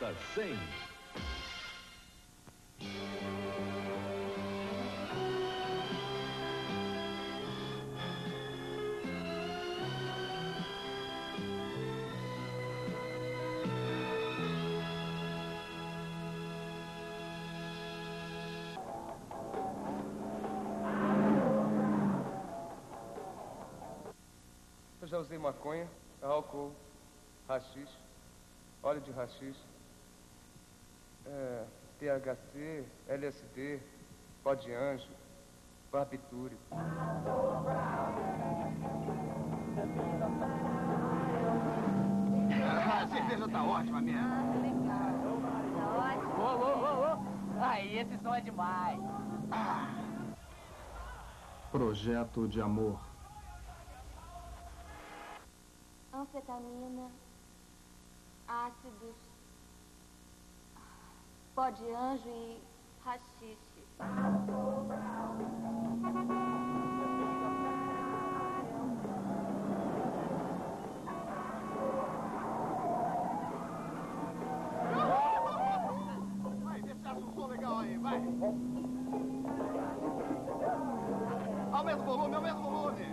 Nota 100. Eu já usei maconha, álcool, haxixe, óleo de haxixe, THC, LSD, pó de anjo, barbitúrico. A cerveja tá ótima mesmo. Ah, legal. Tá ótimo. Aí, esse som é demais. Projeto de amor. Anfetamina, ácidos, pó de anjo e haxixe. Vai, vê se acha um som legal aí, vai. Aumenta o volume, aumenta o volume.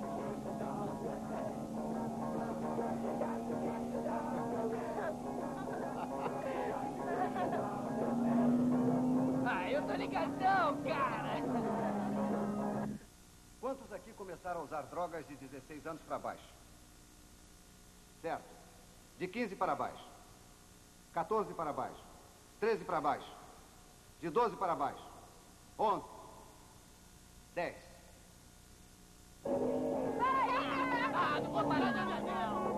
Eu tô ligadão, cara. Quantos aqui começaram a usar drogas de 16 anos para baixo? Certo. De 15 para baixo. 14 para baixo. 13 para baixo. De 12 para baixo. 11. 10. Não vou parar nada, não.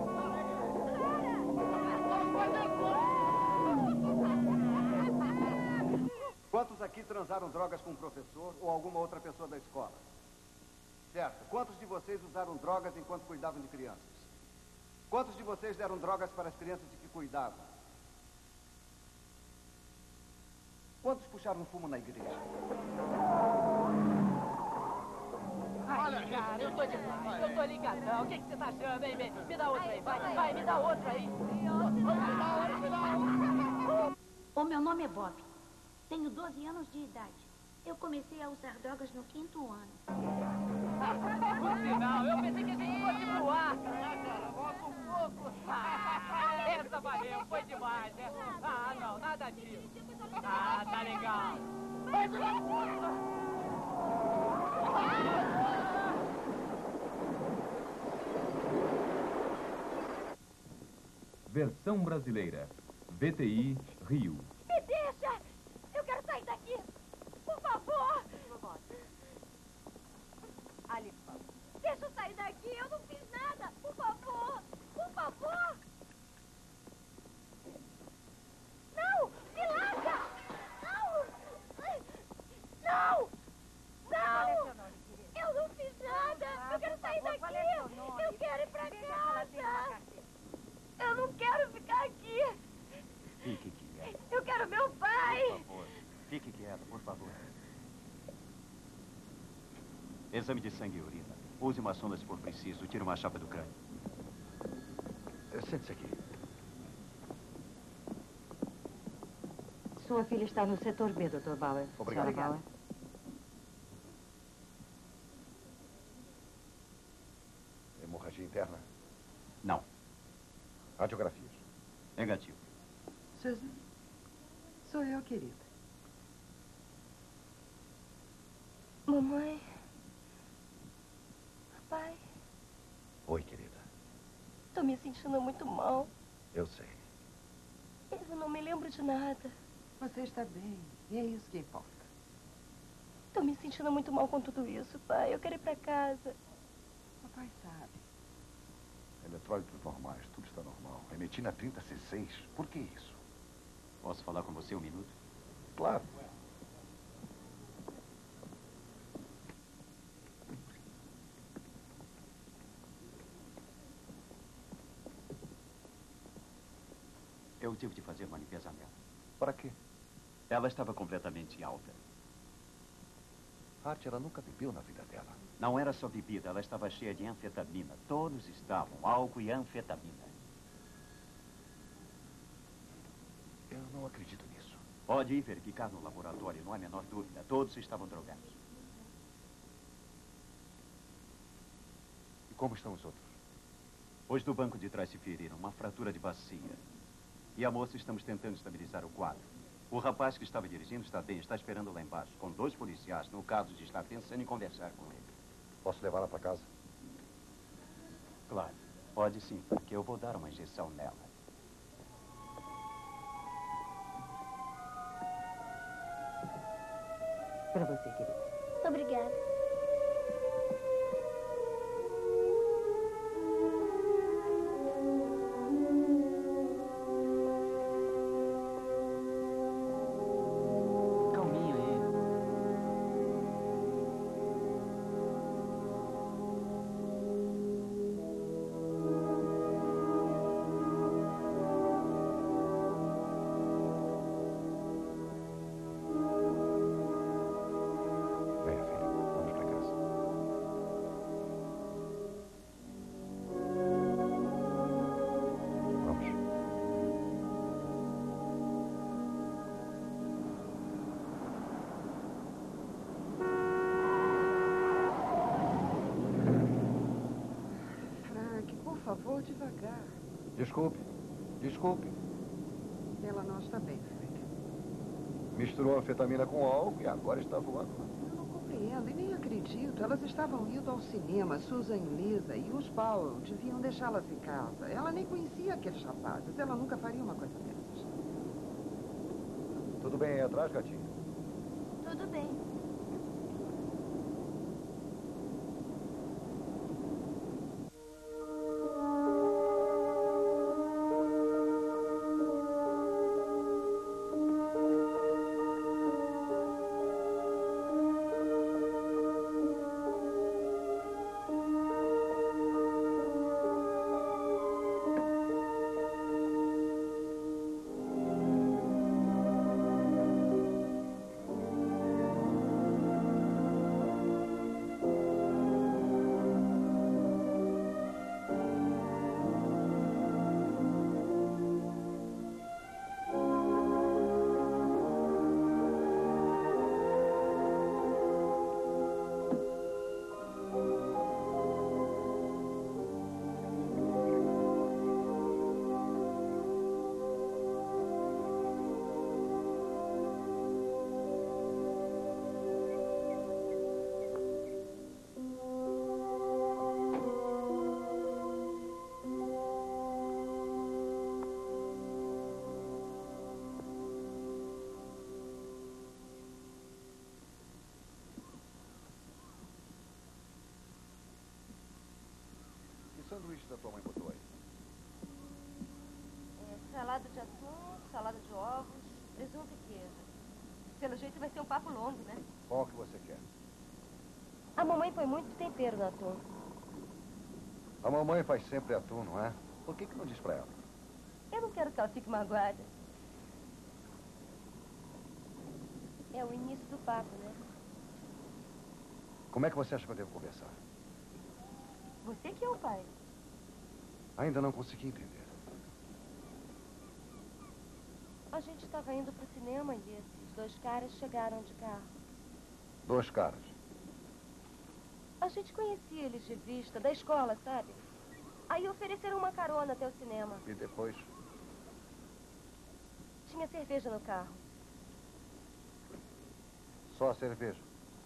Quantos aqui transaram drogas com um professor ou alguma outra pessoa da escola? Certo. Quantos de vocês usaram drogas enquanto cuidavam de crianças? Quantos de vocês deram drogas para as crianças de que cuidavam? Quantos puxaram fumo na igreja? Olha, cara, eu tô demais. Eu tô ligadão. O que você tá achando, hein, bem? Me dá outra aí, vai, me dá outra aí. O meu nome é Bob. Tenho 12 anos de idade. Eu comecei a usar drogas no 5º ano. Por sinal, eu pensei que a gente fosse voar. Cara, volta um pouco. Essa valeu, foi demais, né? Não, nada disso. Tá legal. Vai, Versão brasileira. VTI Rio. Me deixa! Eu quero sair daqui! Por favor! Ali, por favor. Deixa eu sair daqui! Eu não fiz nada! Por favor! Por favor! Não! Me larga! Não! Não! Não! Eu não fiz nada! Eu quero sair daqui! Eu quero ir pra casa! Eu não quero ficar aqui! Fique quieto. Eu quero meu pai! Por favor, fique quieto, por favor. Exame de sangue e urina. Use uma sonda se for preciso. Tire uma chapa do crânio. Sente-se aqui. Sua filha está no setor B, Dr. Bauer. Obrigado. Senhora Bauer. Hemorragia interna? Não. Radiografias? Negativo. Susan, sou eu, querida. Mamãe? Papai? Oi, querida. Tô me sentindo muito mal. Eu sei. Eu não me lembro de nada. Você está bem, e é isso que importa. Tô me sentindo muito mal com tudo isso, pai. Eu quero ir pra casa. Papai sabe. Eletrólitos normais, tudo está normal. Remetina 30C6. Por que isso? Posso falar com você um minuto? Claro. Eu tive de fazer uma limpeza nela. Para quê? Ela estava completamente alta. Arte, ela nunca bebeu na vida dela. Não era só bebida, ela estava cheia de anfetamina. Todos estavam, álcool e anfetamina. acredito nisso. Pode ir verificar no laboratório, não há a menor dúvida. Todos estavam drogados. E como estão os outros? Os do banco de trás se feriram, uma fratura de bacia. E a moça, estamos tentando estabilizar o quadro. O rapaz que estava dirigindo está bem, está esperando lá embaixo, com 2 policiais, no caso de estar pensando em conversar com ele. Posso levá-la para casa? Claro, pode sim, porque eu vou dar uma injeção nela. Para você, querida. Obrigada. Calminho aí. Venha, filha. Vamos para casa. Vamos. Frank, por favor, devagar. Desculpe. Desculpe. Ela não está bem, Frank. Misturou anfetamina com álcool e agora está voando. Eu não compreendo e nem acredito. Elas estavam indo ao cinema, Susan e Lisa, e os Powell deviam deixá-las em casa. Ela nem conhecia aqueles rapazes. Ela nunca faria uma coisa dessas. Tudo bem aí atrás, gatinho? Tudo bem. Que sanduíche da tua mãe botou aí? Salada de atum, salada de ovos, presunto e queijo. Pelo jeito vai ser um papo longo, né? Qual que você quer? A mamãe põe muito tempero no atum. A mamãe faz sempre atum, não é? Por que não diz pra ela? Eu não quero que ela fique magoada. É o início do papo, né? Como é que você acha que eu devo conversar? Você que é o pai. Ainda não consegui entender. A gente estava indo pro cinema e esses 2 caras chegaram de carro. 2 caras. A gente conhecia eles de vista, da escola, sabe? Aí ofereceram uma carona até o cinema. E depois? Tinha cerveja no carro. Só a cerveja.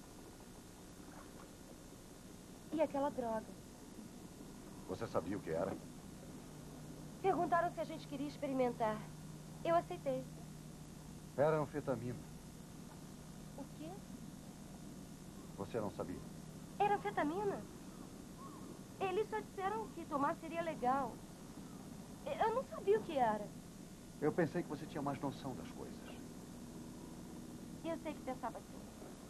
E aquela droga. Você sabia o que era? Perguntaram se a gente queria experimentar. Eu aceitei. Era anfetamina. O quê? Você não sabia? Era anfetamina? Eles só disseram que tomar seria legal. Eu não sabia o que era. Eu pensei que você tinha mais noção das coisas. Eu sei que pensava assim.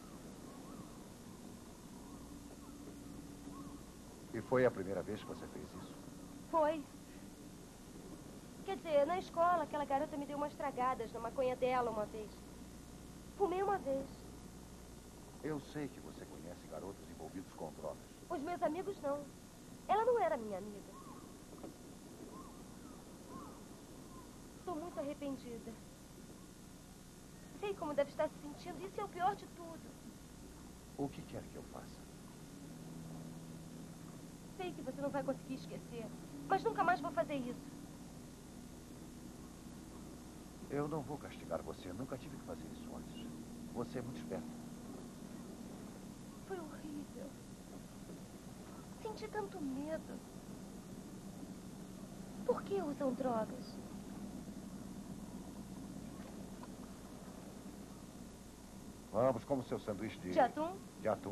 E foi a primeira vez que você fez isso? Foi. Quer dizer, na escola, aquela garota me deu umas tragadas na maconha dela uma vez. Fumei uma vez. Eu sei que você conhece garotos envolvidos com drogas. Os meus amigos não. Ela não era minha amiga. Estou muito arrependida. Sei como deve estar se sentindo. Isso é o pior de tudo. O que quer que eu faça? Sei que você não vai conseguir esquecer, mas nunca mais vou fazer isso. Eu não vou castigar você. Nunca tive que fazer isso antes. Você é muito esperta. Foi horrível. Senti tanto medo. Por que usam drogas? Vamos, como seu sanduíche de... De atum? De atum.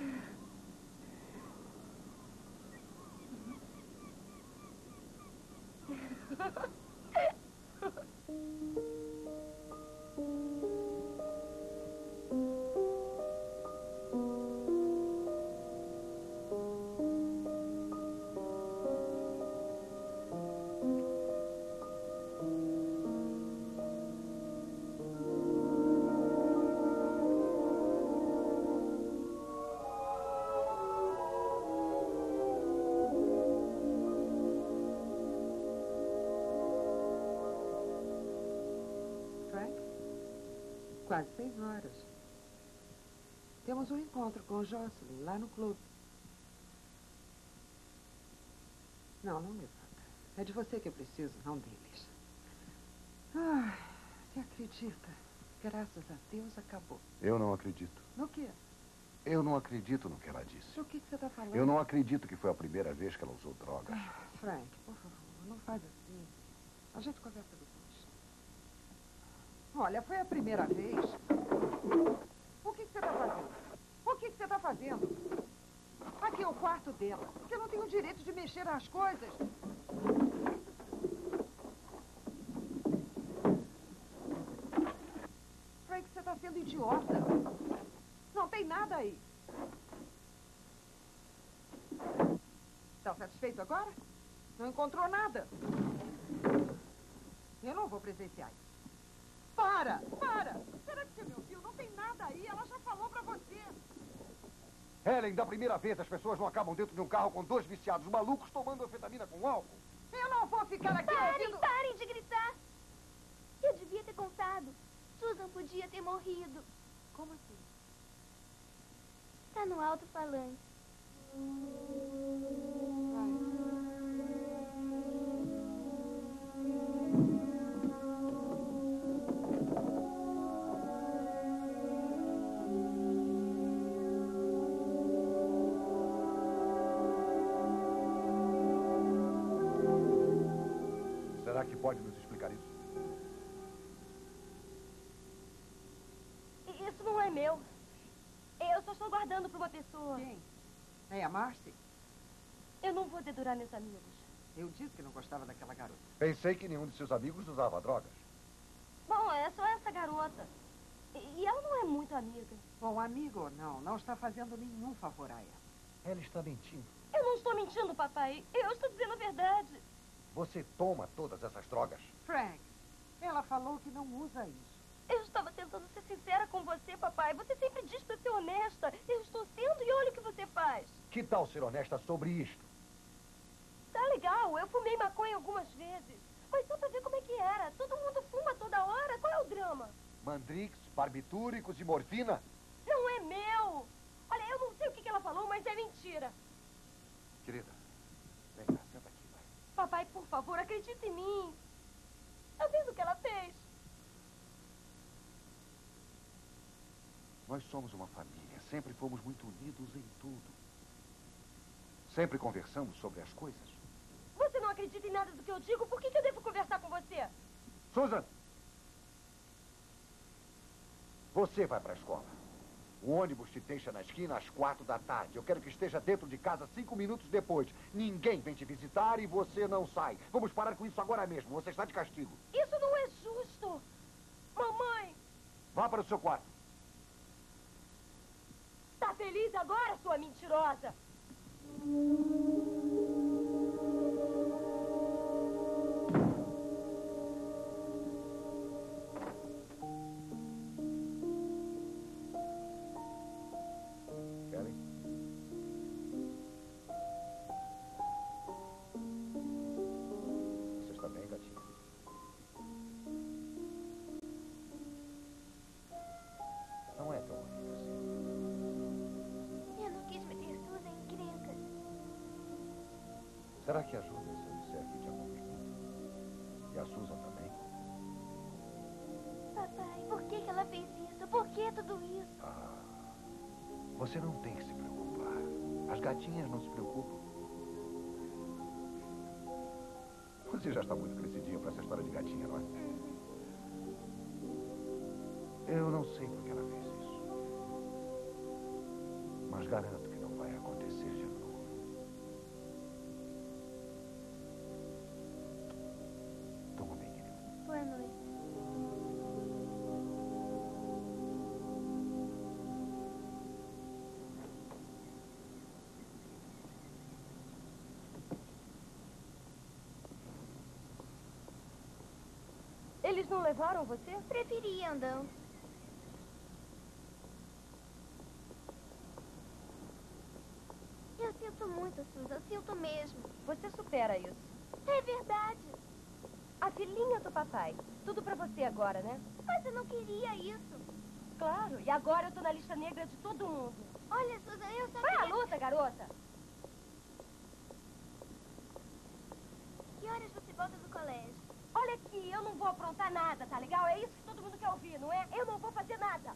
Quase 6 horas. Temos um encontro com o Jocelyn, lá no clube. Não, não levanta. É de você que eu preciso, não deles. Ah, você acredita? Graças a Deus acabou. Eu não acredito. No quê? Eu não acredito no que ela disse. O que você está falando? Eu não acredito que foi a primeira vez que ela usou drogas. Frank, por favor, não faz assim. A gente conversa depois. Olha, foi a primeira vez. O que você está fazendo? O que você está fazendo? Aqui é o quarto dela. Porque eu não tenho o direito de mexer nas coisas. Frank, você está sendo idiota. Não tem nada aí. Está satisfeito agora? Não encontrou nada? Eu não vou presenciar isso. Para! Para! Será que você me ouviu? Não tem nada aí. Ela já falou pra você. Helen, da primeira vez as pessoas não acabam dentro de um carro com 2 viciados malucos tomando anfetamina com álcool. Eu não vou ficar aqui ouvindo... Parem de gritar. Eu devia ter contado. Susan podia ter morrido. Como assim? Tá no alto-falante. Será que pode nos explicar isso? Isso não é meu. Eu só estou guardando para uma pessoa. Quem? É a Marcy? Eu não vou dedurar meus amigos. Eu disse que não gostava daquela garota. Pensei que nenhum de seus amigos usava drogas. Bom, é só essa garota. E ela não é muito amiga. Bom, amigo ou não, não está fazendo nenhum favor a ela. Ela está mentindo. Eu não estou mentindo, papai. Eu estou dizendo a verdade. Você toma todas essas drogas? Frank, ela falou que não usa isso. Eu estava tentando ser sincera com você, papai. Você sempre diz para ser honesta. Eu estou sendo e olha o que você faz. Que tal ser honesta sobre isto? Tá legal. Eu fumei maconha algumas vezes. Mas só para ver como é que era. Todo mundo fuma toda hora. Qual é o drama? Mandrix, barbitúricos e morfina? Não é meu. Olha, eu não sei o que ela falou, mas é mentira. Querida, vem cá, senta aqui, vai. Papai, por favor, acredite em mim. Tá vendo o que ela fez? Nós somos uma família. Sempre fomos muito unidos em tudo. Sempre conversamos sobre as coisas. Você não acredita em nada do que eu digo? Por que eu devo conversar com você? Susan! Você vai para a escola. O ônibus te deixa na esquina às 4 da tarde. Eu quero que esteja dentro de casa 5 minutos depois. Ninguém vem te visitar e você não sai. Vamos parar com isso agora mesmo. Você está de castigo. Isso não é justo. Mamãe! Vá para o seu quarto. Tá feliz agora, sua mentirosa? Kelly? Você está bem, gatinha? Será que ajuda se eu disser que te amo mesmo? E a Susan também? Papai, por que ela fez isso? Por que tudo isso? Você não tem que se preocupar. As gatinhas não se preocupam. Você já está muito crescidinho para essa história de gatinha, não é? Eu não sei por que ela fez isso. Mas garanto que não vai acontecer de novo. Toma bem, querido. Boa noite. Eles não levaram você? Preferi andando. Eu sinto muito, Susan. Sinto mesmo. Você supera isso. É verdade. A filhinha do papai. Tudo pra você agora, né? Mas eu não queria isso. Claro. E agora eu tô na lista negra de todo mundo. Olha, Susan, eu só Vai à queria... luta, garota. Que horas você volta do colégio? Olha aqui, eu não vou aprontar nada, tá legal? É isso que todo mundo quer ouvir, não é? Eu não vou fazer nada.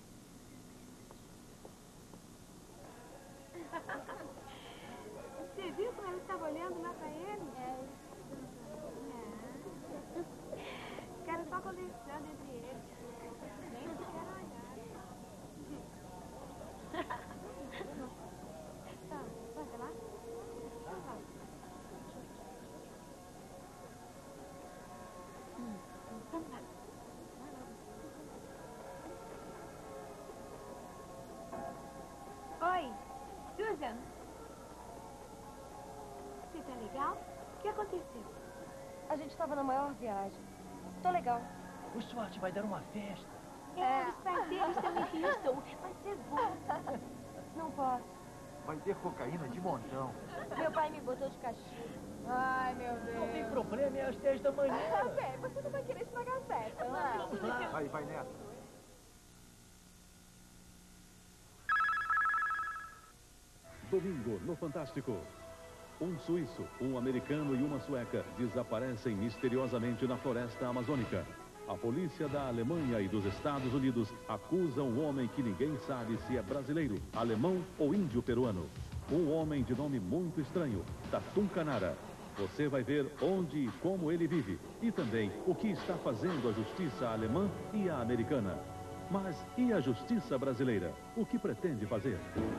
Você viu como ela estava olhando lá pra ele? Ficaram só conversando entre eles. Nem sequer olharam. Tá, vai lá? Então tá. Oi, Susan. Você tá legal? O que aconteceu? A gente estava na maior viagem. Tô legal. O Stuart vai dar uma festa. Os pais deles estão em Houston. Vai ser bom. Não posso. Vai ter cocaína de montão. Meu pai me botou de castigo. Ai, meu Deus. Não tem problema, é às 10 da manhã. Bem, você não vai querer estragar a festa, não é? Vai nessa. Domingo, no Fantástico. Um suíço, um americano e uma sueca desaparecem misteriosamente na floresta amazônica. A polícia da Alemanha e dos Estados Unidos acusam um homem que ninguém sabe se é brasileiro, alemão ou índio peruano. Um homem de nome muito estranho, Tatum Canara. Você vai ver onde e como ele vive e também o que está fazendo a justiça alemã e a americana. Mas e a justiça brasileira? O que pretende fazer?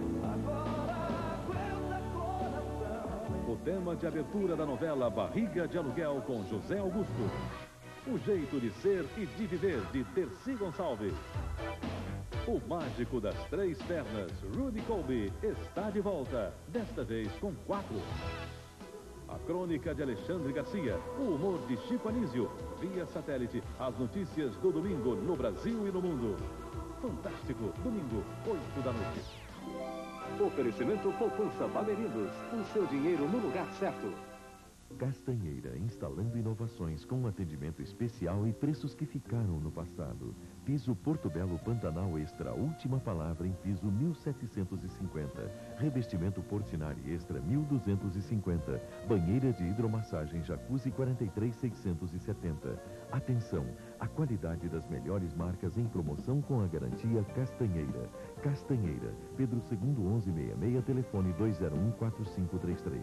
O tema de abertura da novela Barriga de Aluguel com José Augusto. O jeito de ser e de viver de Dercy Gonçalves. O mágico das três pernas, Rudy Colby, está de volta, desta vez com 4. A crônica de Alexandre Garcia, o humor de Chico Anísio, via satélite, as notícias do domingo no Brasil e no mundo. Fantástico, domingo, 8 da noite. Oferecimento Poupança Bamerinos, o seu dinheiro no lugar certo. Castanheira, instalando inovações com um atendimento especial e preços que ficaram no passado. Piso Porto Belo Pantanal Extra, última palavra em piso 1.750. Revestimento Portinari Extra 1.250. Banheira de hidromassagem Jacuzzi 43.670. Atenção, a qualidade das melhores marcas em promoção com a garantia Castanheira. Castanheira, Pedro II 1166, telefone 201-4533.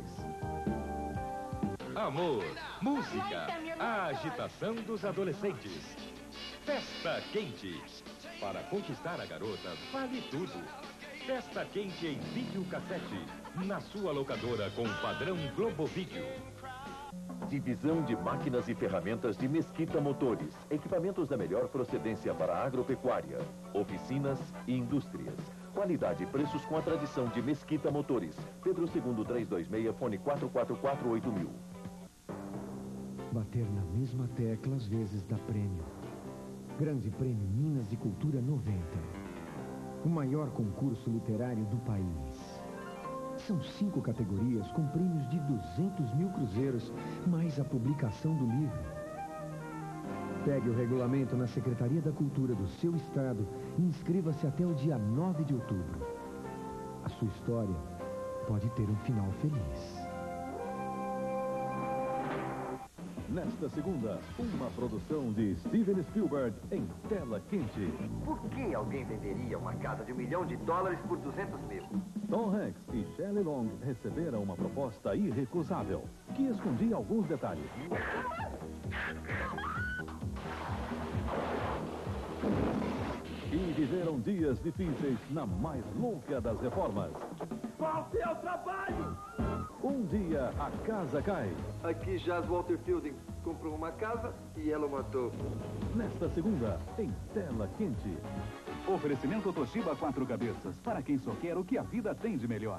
Amor, música, a agitação dos adolescentes. Festa Quente. Para conquistar a garota, vale tudo. Festa Quente em videocassete. Na sua locadora com padrão Globo Vídeo. Divisão de máquinas e ferramentas de Mesquita Motores. Equipamentos da melhor procedência para a agropecuária, oficinas e indústrias. Qualidade e preços com a tradição de Mesquita Motores. Pedro II 326, fone 4448000. Bater na mesma tecla às vezes dá prêmio. Grande Prêmio Minas de Cultura 90. O maior concurso literário do país. São 5 categorias com prêmios de 200 mil cruzeiros, mais a publicação do livro. Pegue o regulamento na Secretaria da Cultura do seu estado e inscreva-se até o dia 9 de outubro. A sua história pode ter um final feliz. Nesta segunda, uma produção de Steven Spielberg em tela quente. Por que alguém venderia uma casa de $1 milhão por 200 mil? Tom Hanks e Shelley Long receberam uma proposta irrecusável, que escondia alguns detalhes. E viveram dias difíceis na mais louca das reformas. Volte ao trabalho! Um dia, a casa cai. Aqui jaz Walter Fielding. Comprou uma casa e ela o matou. Nesta segunda, em tela quente. Oferecimento Toshiba 4 cabeças. Para quem só quer o que a vida tem de melhor.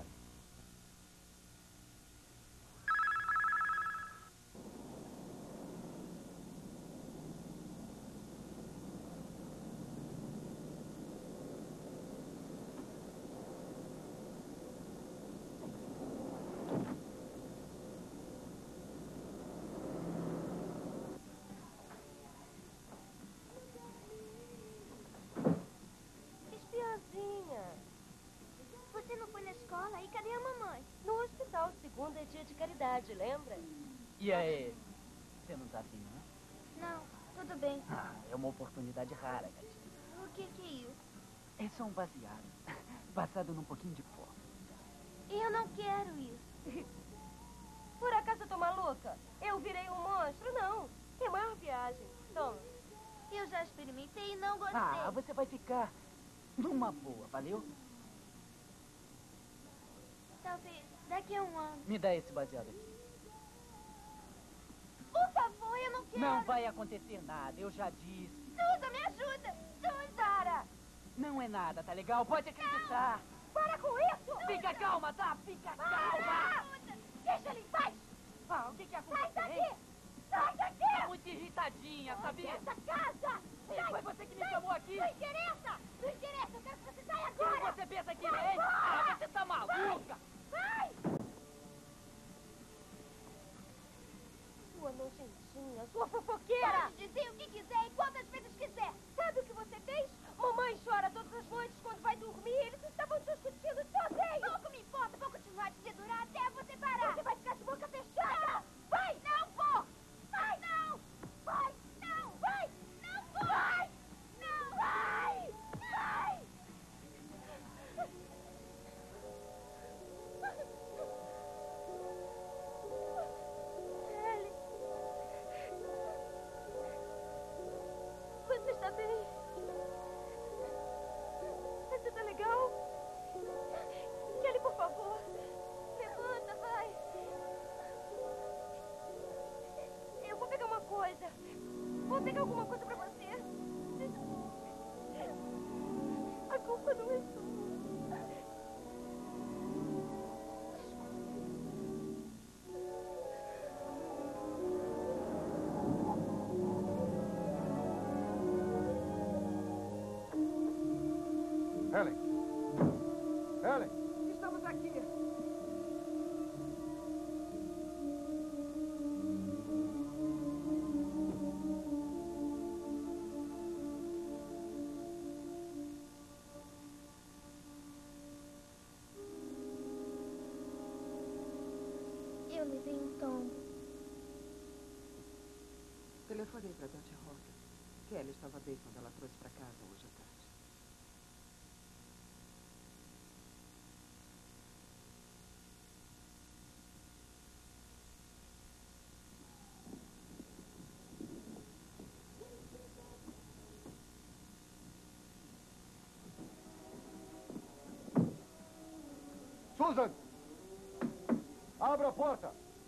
Você não foi na escola? E cadê a mamãe? No hospital, segunda é dia de caridade, lembra? E aí? Você não tá afim, não? Não, tudo bem. Ah, é uma oportunidade rara, gatinho. O que é isso? É só um baseado. Passado num pouquinho de pó. Eu não quero isso. Por acaso eu tô maluca? Eu virei um monstro? Não. É a maior viagem. Toma. Eu já experimentei e não gostei. Ah, você vai ficar numa boa, valeu? Talvez daqui a um ano. Me dá esse baseado aqui. Por favor, eu não quero. Não vai acontecer nada, eu já disse. Susan, me ajuda. Sara! Não é nada, tá legal? Pode acreditar. Não. Para com isso! Fica calma, tá? Fica calma! Deixa ele em paz! Ah, o que aconteceu? Sai daqui! Sai daqui! Tá muito irritadinha, sabia? Essa casa! Foi você que me chamou aqui! Não interessa! Não interessa! Eu quero que você saia agora! Quem você pensa que é? Ah, você tá maluca! Vai! Sua nojentinha, sua fofoqueira! Pode dizer o que quiser e quantas vezes quiser. Sabe o que você fez? Mamãe chora todas as noites quando vai dormir. Eles estavam discutindo sozinhos. Pouco me importa, vou continuar de segurar até você parar. Você vai ficar de boca fechada. Vai! Não vou! Vai! Não! Vai! Não! Vai! Não vou! Vai! Não! Vai! Vai! Ellie. Você está bem? Você tá legal? Kelly, por favor. Levanta, vai. Eu vou pegar uma coisa. Vou pegar alguma coisa pra você. A culpa não é sua. Helen! Helen! Estamos aqui. Eu levei um tombo. Telefonei para Dante Roca. Kelly estava bem quando ela trouxe para casa hoje à tarde. Susan! Abra a porta!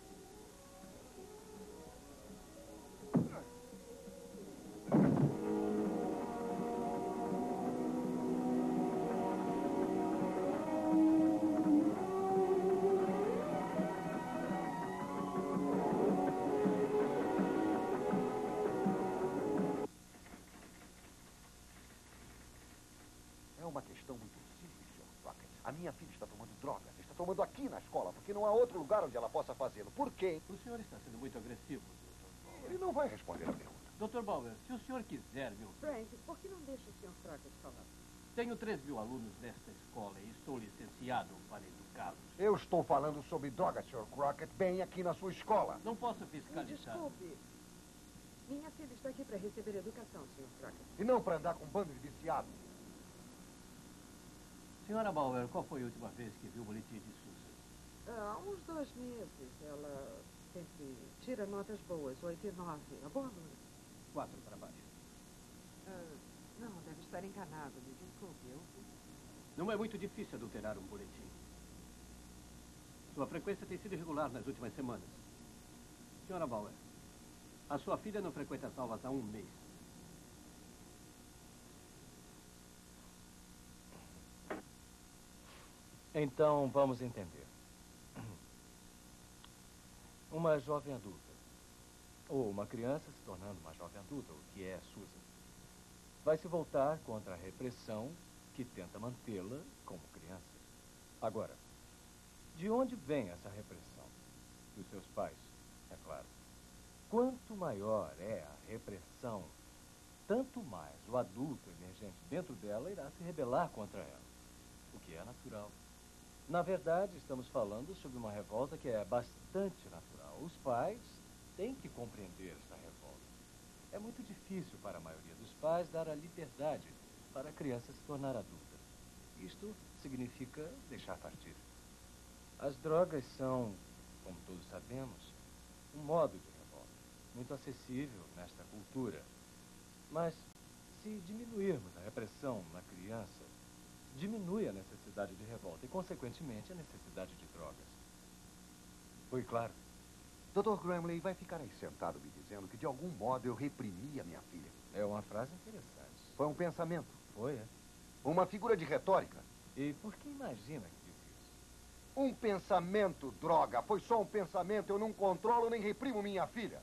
É uma questão muito simples, Sr. Crockett. A minha filha está tomando drogas. Está tomando aqui na escola, porque não há outro lugar onde ela possa fazê-lo. Por quê? O senhor está sendo muito agressivo, Dr. Bauer. Ele não vai responder a pergunta. Dr. Bauer, se o senhor quiser, meu filho... Frank, por que não deixa o Sr. Crockett falar? Tenho 3.000 alunos nesta escola e estou licenciado para educá-los. Eu estou falando sobre drogas, Sr. Crockett, bem aqui na sua escola. Não posso fiscalizar. Desculpe, Minha filha está aqui para receber educação, Sr. Tracker. E não para andar com um bando de viciados. Senhora Bauer, qual foi a última vez que viu o boletim de Susan? Há uns 2 meses. Ela sempre tira notas boas, 8 e 9. A boa aluna. 4 para baixo. Não, deve estar enganado. Me desculpe, eu... Não é muito difícil adulterar um boletim. Sua frequência tem sido irregular nas últimas semanas. Senhora Bauer, a sua filha não frequenta as aulas há 1 mês. Então, vamos entender. Uma jovem adulta, ou uma criança se tornando uma jovem adulta, o que é Susan, vai se voltar contra a repressão que tenta mantê-la como criança. Agora, de onde vem essa repressão? Dos seus pais, é claro. Quanto maior é a repressão, tanto mais o adulto emergente dentro dela irá se rebelar contra ela, o que é natural. Na verdade, estamos falando sobre uma revolta que é bastante natural. Os pais têm que compreender esta revolta. É muito difícil para a maioria dos pais dar a liberdade para a criança se tornar adulta. Isto significa deixar partir. As drogas são, como todos sabemos, um modo de revolta, muito acessível nesta cultura. Mas, se diminuirmos a repressão na criança, diminui a necessidade de revolta e, consequentemente, a necessidade de drogas. Foi claro? Dr. Gramley vai ficar aí sentado me dizendo que, de algum modo, eu reprimi a minha filha. É uma frase interessante. Foi um pensamento. Foi, é? Uma figura de retórica. E por que imagina que disse isso? Um pensamento, droga. Foi só um pensamento. Eu não controlo nem reprimo minha filha.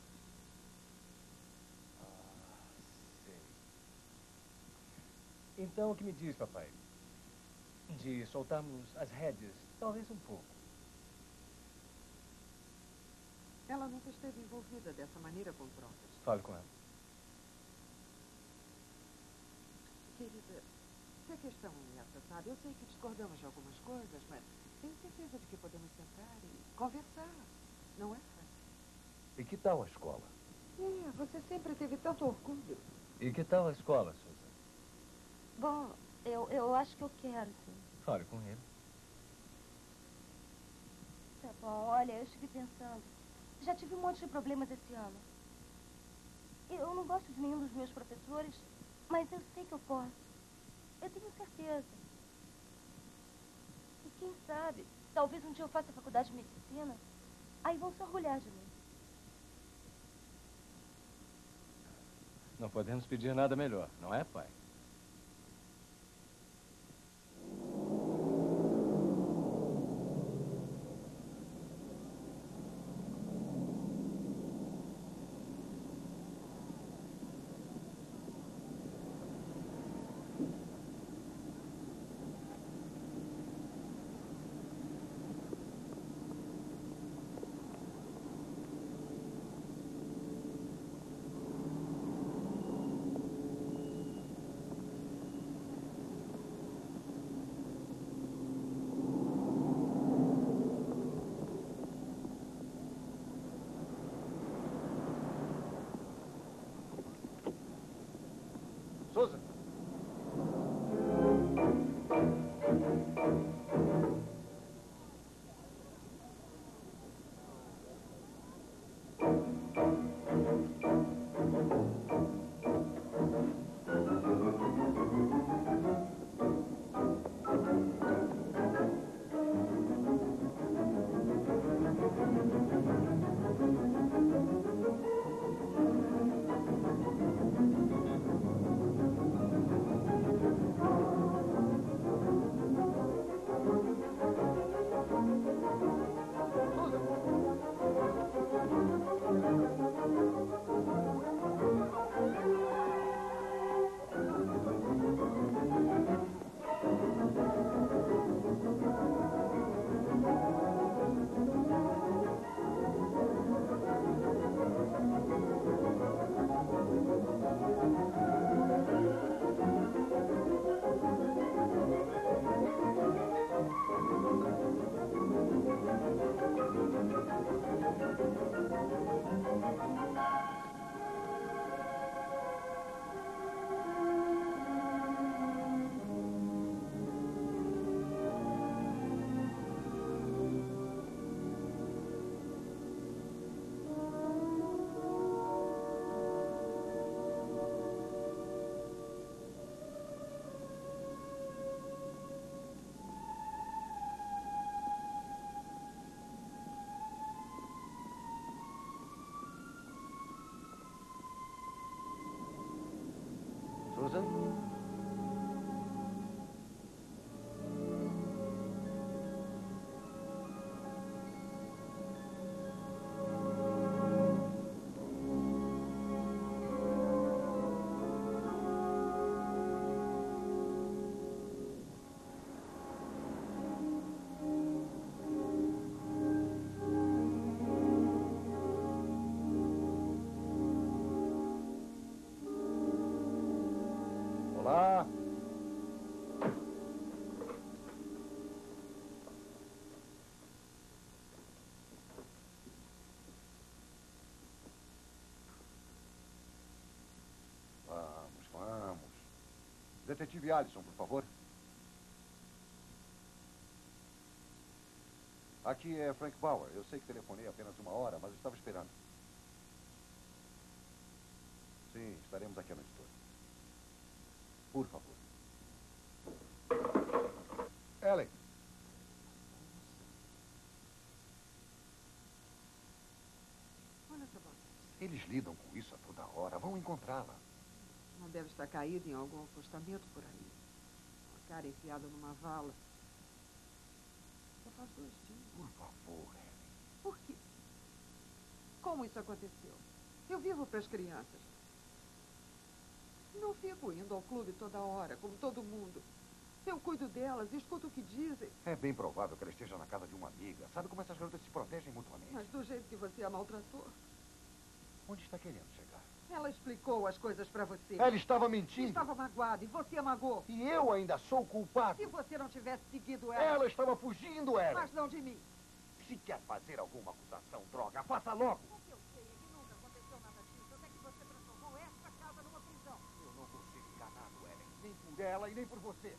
Sei. Então, o que me diz, papai? De soltarmos as rédeas, talvez um pouco. Ela nunca esteve envolvida dessa maneira com drogas. Fale com ela. Querida, se a questão é essa, sabe? Eu sei que discordamos de algumas coisas, mas tenho certeza de que podemos sentar e conversar. Não é, Frank? E que tal a escola? Você sempre teve tanto orgulho. E que tal a escola, Susan? Bom, eu acho que eu quero, sim. Fale com ele. Tá bom, olha, eu estive pensando. Já tive um monte de problemas esse ano. Eu não gosto de nenhum dos meus professores, mas eu sei que eu posso. Eu tenho certeza. E quem sabe, talvez um dia eu faça a faculdade de medicina, aí vão se orgulhar de mim. Não podemos pedir nada melhor, não é, pai? Susan? Olá. Vamos. Detetive Alisson, por favor. Aqui é Frank Bauer. Eu sei que telefonei apenas 1 hora, mas estava esperando. Sim, estaremos aqui a noite toda. Por favor. Ellen. Olha essa bota. Eles lidam com isso a toda hora. Vão encontrá-la. Não deve estar caída em algum acostamento por aí. Uma cara enfiada numa vala. Só faz 2 dias. Por favor, Ellen. Por quê? Como isso aconteceu? Eu vivo para as crianças. Não fico indo ao clube toda hora, como todo mundo. Eu cuido delas, escuto o que dizem. É bem provável que ela esteja na casa de uma amiga. Sabe como essas garotas se protegem mutuamente? Mas do jeito que você a maltratou. Onde está querendo chegar? Ela explicou as coisas para você. Ela estava mentindo. Estava magoada e você a magoou. E eu ainda sou culpado. Se você não tivesse seguido ela... Ela estava fugindo, Ellen. Mas não de mim. Se quer fazer alguma acusação, droga, faça logo. O que eu sei é que nunca aconteceu nada disso. Até que você transformou esta casa numa prisão. Eu não vou ser enganado, Ellen. Nem por ela e nem por você.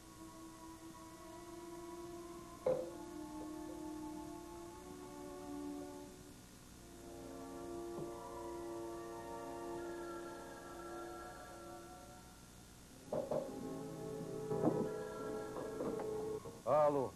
Alô?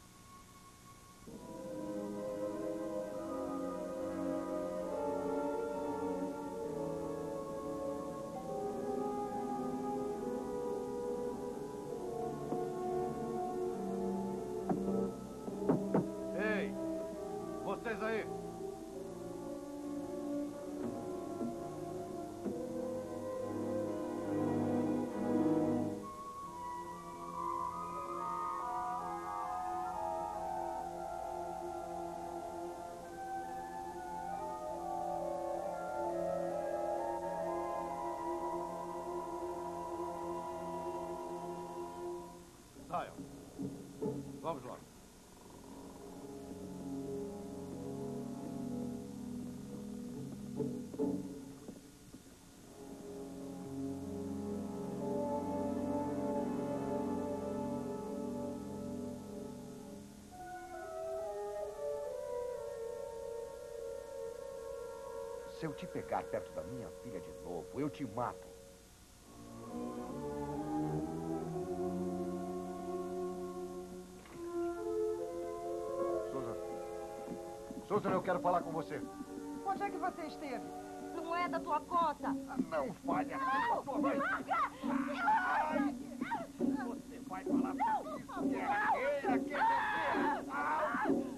Ei, vocês aí. Saiam. Vamos lá. Se eu te pegar perto da minha filha de novo, eu te mato. Susan, eu quero falar com você. Onde é que você esteve? Não é da tua cota. Não falha. Não, me larga! Me larga! Você vai falar sobre isso, guerreira, quer dizer?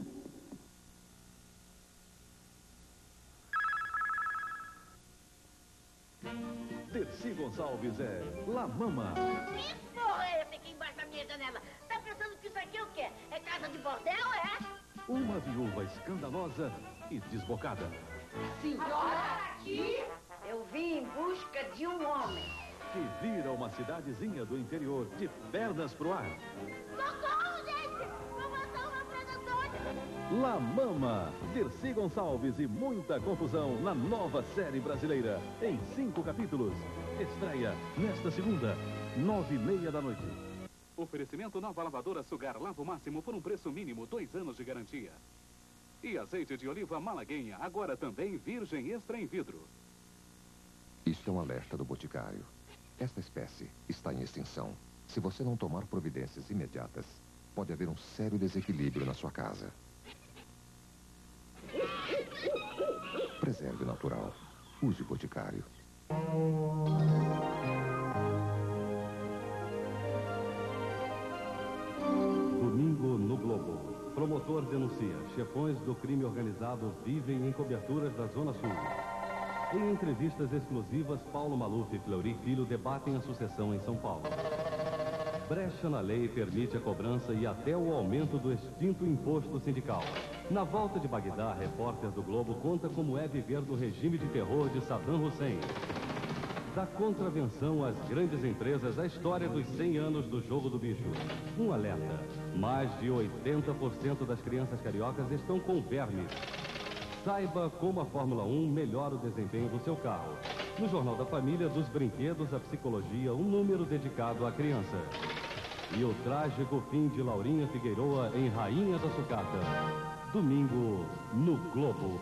Dercy Gonçalves é La Mama. Que porra é essa aqui embaixo da minha janela? Tá pensando que isso aqui é o quê? É casa de bordel, é? Uma viúva escandalosa e desbocada. Senhora, aqui eu vim em busca de um homem. Que vira uma cidadezinha do interior de pernas pro ar. Socorro, gente! Vou matar uma predadora! La Mama, Dercy Gonçalves e muita confusão na nova série brasileira. Em 5 capítulos. Estreia nesta segunda, 9h30 da noite. Oferecimento nova lavadora Sugar Lavo Máximo por um preço mínimo, 2 anos de garantia. E azeite de oliva Malaguinha, agora também virgem extra em vidro. Isto é um alerta do Boticário. Esta espécie está em extinção. Se você não tomar providências imediatas, pode haver um sério desequilíbrio na sua casa. Preserve o natural. Use o Boticário. Doutor denuncia. Chefões do crime organizado vivem em coberturas da Zona Sul. Em entrevistas exclusivas, Paulo Maluf e Fleury Filho debatem a sucessão em São Paulo. Brecha na lei permite a cobrança e até o aumento do extinto imposto sindical. Na volta de Bagdá, repórter do Globo conta como é viver no regime de terror de Saddam Hussein. Da contravenção às grandes empresas, a história dos 100 anos do jogo do bicho. Um alerta: mais de 80% das crianças cariocas estão com vermes. Saiba como a Fórmula 1 melhora o desempenho do seu carro. No Jornal da Família, dos brinquedos à psicologia, um número dedicado à criança. E o trágico fim de Laurinha Figueiroa em Rainha da Sucata. Domingo, no Globo.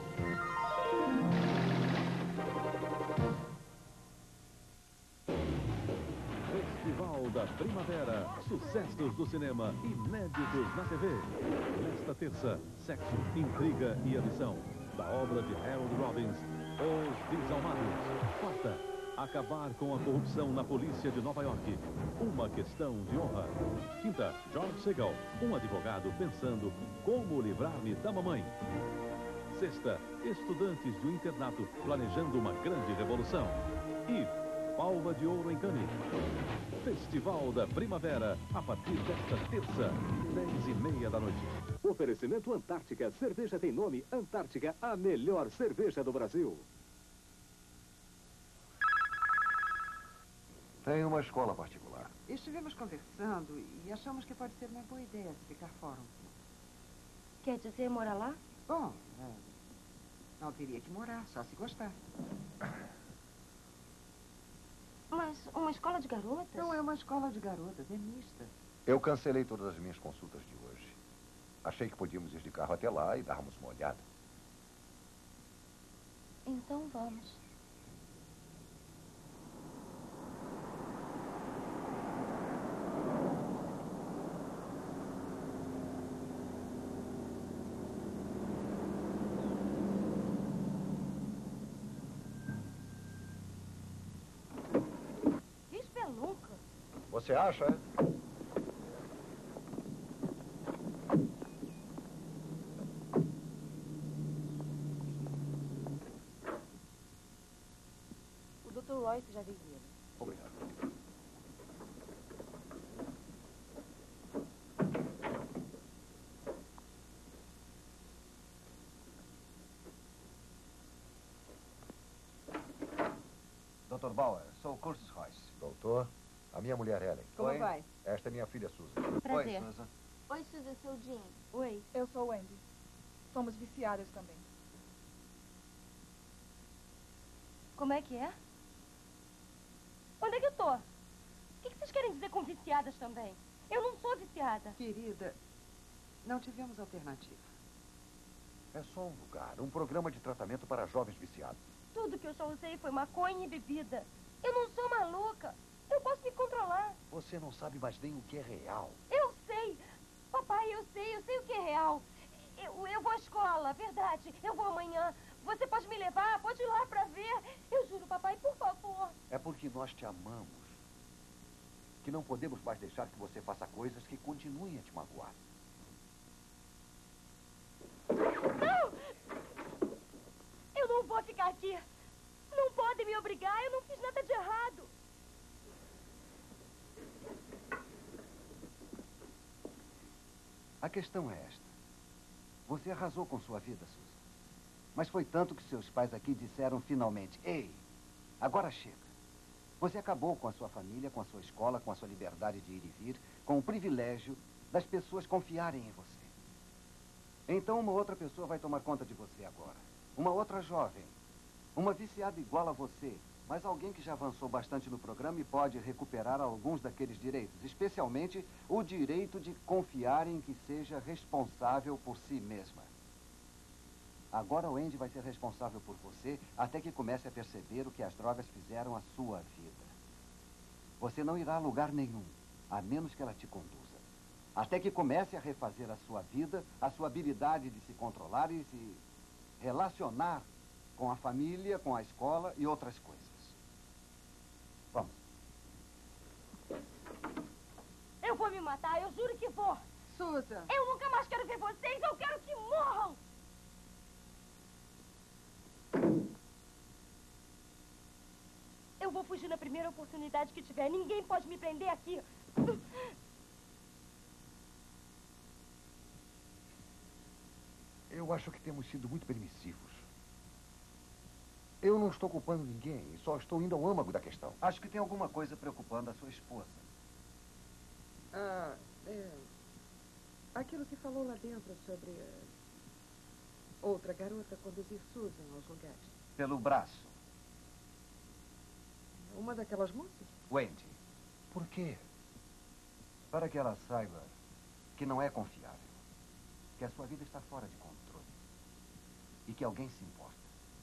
Festival da Primavera. Sucessos do cinema inéditos na TV. Nesta terça, sexo, intriga e ambição. Da obra de Harold Robbins, Os Desalmados. Quarta, acabar com a corrupção na polícia de Nova York. Uma questão de honra. Quinta, George Segal, um advogado pensando como livrar-me da mamãe. Sexta, estudantes de um internato planejando uma grande revolução. E Palma de Ouro em Cannes. Festival da Primavera, a partir desta terça, 10h30 da noite. Oferecimento Antártica. Cerveja tem nome Antártica, a melhor cerveja do Brasil. Tem uma escola particular. Estivemos conversando e achamos que pode ser uma boa ideia se ficar fora um pouco. Quer dizer, morar lá? Bom, não teria que morar, só se gostar. Mas uma escola de garotas? Não é uma escola de garotas, é mista. Eu cancelei todas as minhas consultas de hoje. Achei que podíamos ir de carro até lá e darmos uma olhada. Então vamos. Você acha? O Dr. Royce já veio vê-lo. Obrigado. Dr. Bauer, sou Curtis Royce. Doutor, a minha mulher Helen. Como vai? Esta é minha filha Susan. Prazer. Oi, Susan. Oi, Susan, sou Jean. Oi. Eu sou Wendy. Somos viciadas também. Como é que é? Onde é que eu tô? O que vocês querem dizer com viciadas também? Eu não sou viciada. Querida, não tivemos alternativa. É só um lugar, um programa de tratamento para jovens viciados. Tudo que eu só usei foi maconha e bebida. Eu não sou maluca. Eu posso me controlar. Você não sabe mais nem o que é real. Eu sei. Papai, eu sei o que é real. Eu vou à escola, verdade. Eu vou amanhã. Você pode me levar? Pode ir lá pra ver. Eu juro, papai, por favor. É porque nós te amamos. Que não podemos mais deixar que você faça coisas que continuem a te magoar. Não! Eu não vou ficar aqui. Não podem me obrigar. Eu não fiz nada de errado. A questão é esta. Você arrasou com sua vida, Susan. Mas foi tanto que seus pais aqui disseram finalmente: ei, agora chega. Você acabou com a sua família, com a sua escola, com a sua liberdade de ir e vir, com o privilégio das pessoas confiarem em você. Então uma outra pessoa vai tomar conta de você agora. Uma outra jovem. Uma viciada igual a você, mas alguém que já avançou bastante no programa e pode recuperar alguns daqueles direitos, especialmente o direito de confiar em que seja responsável por si mesma. Agora o Andy vai ser responsável por você até que comece a perceber o que as drogas fizeram à sua vida. Você não irá a lugar nenhum, a menos que ela te conduza. Até que comece a refazer a sua vida, a sua habilidade de se controlar e se relacionar com a família, com a escola e outras coisas. Vamos. Eu vou me matar, eu juro que vou. Susan! Eu nunca mais quero ver vocês, eu quero que morram! Eu vou fugir na primeira oportunidade que tiver. Ninguém pode me prender aqui. Eu acho que temos sido muito permissivos. Eu não estou culpando ninguém, só estou indo ao âmago da questão. Acho que tem alguma coisa preocupando a sua esposa. Aquilo que falou lá dentro sobre outra garota conduzir Susan aos lugares. Pelo braço. Uma daquelas moças? Wendy. Por quê? Para que ela saiba que não é confiável. Que a sua vida está fora de controle. E que alguém se importa.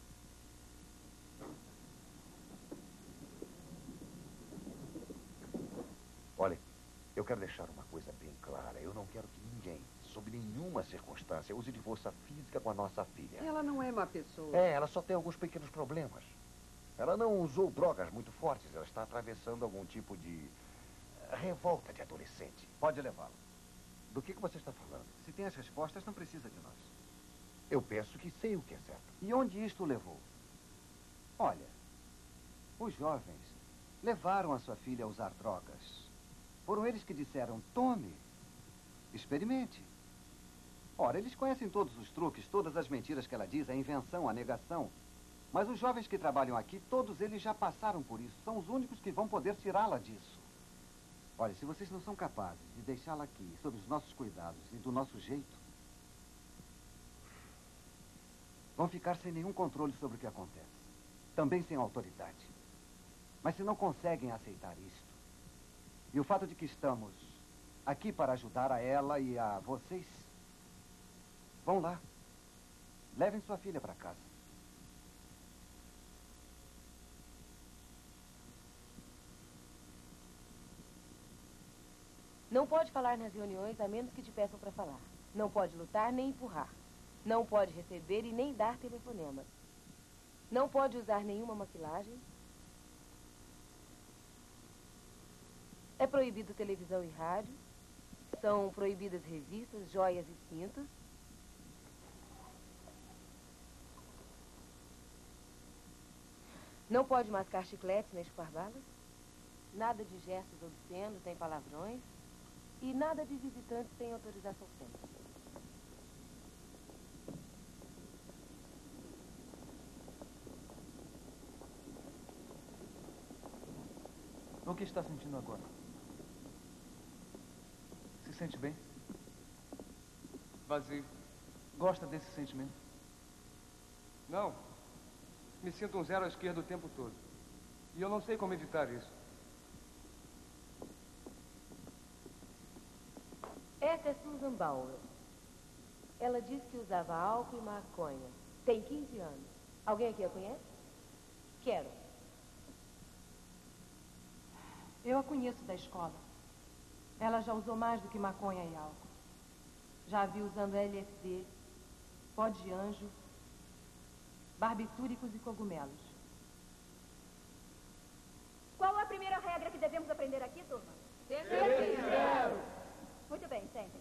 Olha, eu quero deixar uma coisa bem clara. Eu não quero que ninguém, sob nenhuma circunstância, use de força física com a nossa filha. Ela não é má pessoa. Ela só tem alguns pequenos problemas. Ela não usou drogas muito fortes. Ela está atravessando algum tipo de revolta de adolescente. Pode levá-la. Do que você está falando? Se tem as respostas, não precisa de nós. Eu penso que sei o que é certo. E onde isto levou? Olha, os jovens levaram a sua filha a usar drogas. Foram eles que disseram, tome, experimente. Ora, eles conhecem todos os truques, todas as mentiras que ela diz, a invenção, a negação. Mas os jovens que trabalham aqui, todos eles já passaram por isso. São os únicos que vão poder tirá-la disso. Olha, se vocês não são capazes de deixá-la aqui, sob os nossos cuidados e do nosso jeito, vão ficar sem nenhum controle sobre o que acontece. Também sem autoridade. Mas se não conseguem aceitar isto, e o fato de que estamos aqui para ajudar a ela e a vocês, vão lá. Levem sua filha para casa. Não pode falar nas reuniões a menos que te peçam para falar. Não pode lutar nem empurrar. Não pode receber e nem dar telefonemas. Não pode usar nenhuma maquilagem. É proibido televisão e rádio. São proibidas revistas, joias e cintos. Não pode mascar chicletes nem chupar balas. Nada de gestos obscenos, nem palavrões. E nada de visitantes sem autorização prévia. O que está sentindo agora? Se sente bem? Vazio. Gosta desse sentimento? Não. Me sinto um zero à esquerda o tempo todo. E eu não sei como evitar isso. Essa é Susan Bauer. Ela disse que usava álcool e maconha. Tem 15 anos. Alguém aqui a conhece? Quero. Eu a conheço da escola. Ela já usou mais do que maconha e álcool. Já a vi usando LSD, pó de anjo, barbitúricos e cogumelos. Qual a primeira regra que devemos aprender aqui, turma? Ser sincero. Muito bem, sentem.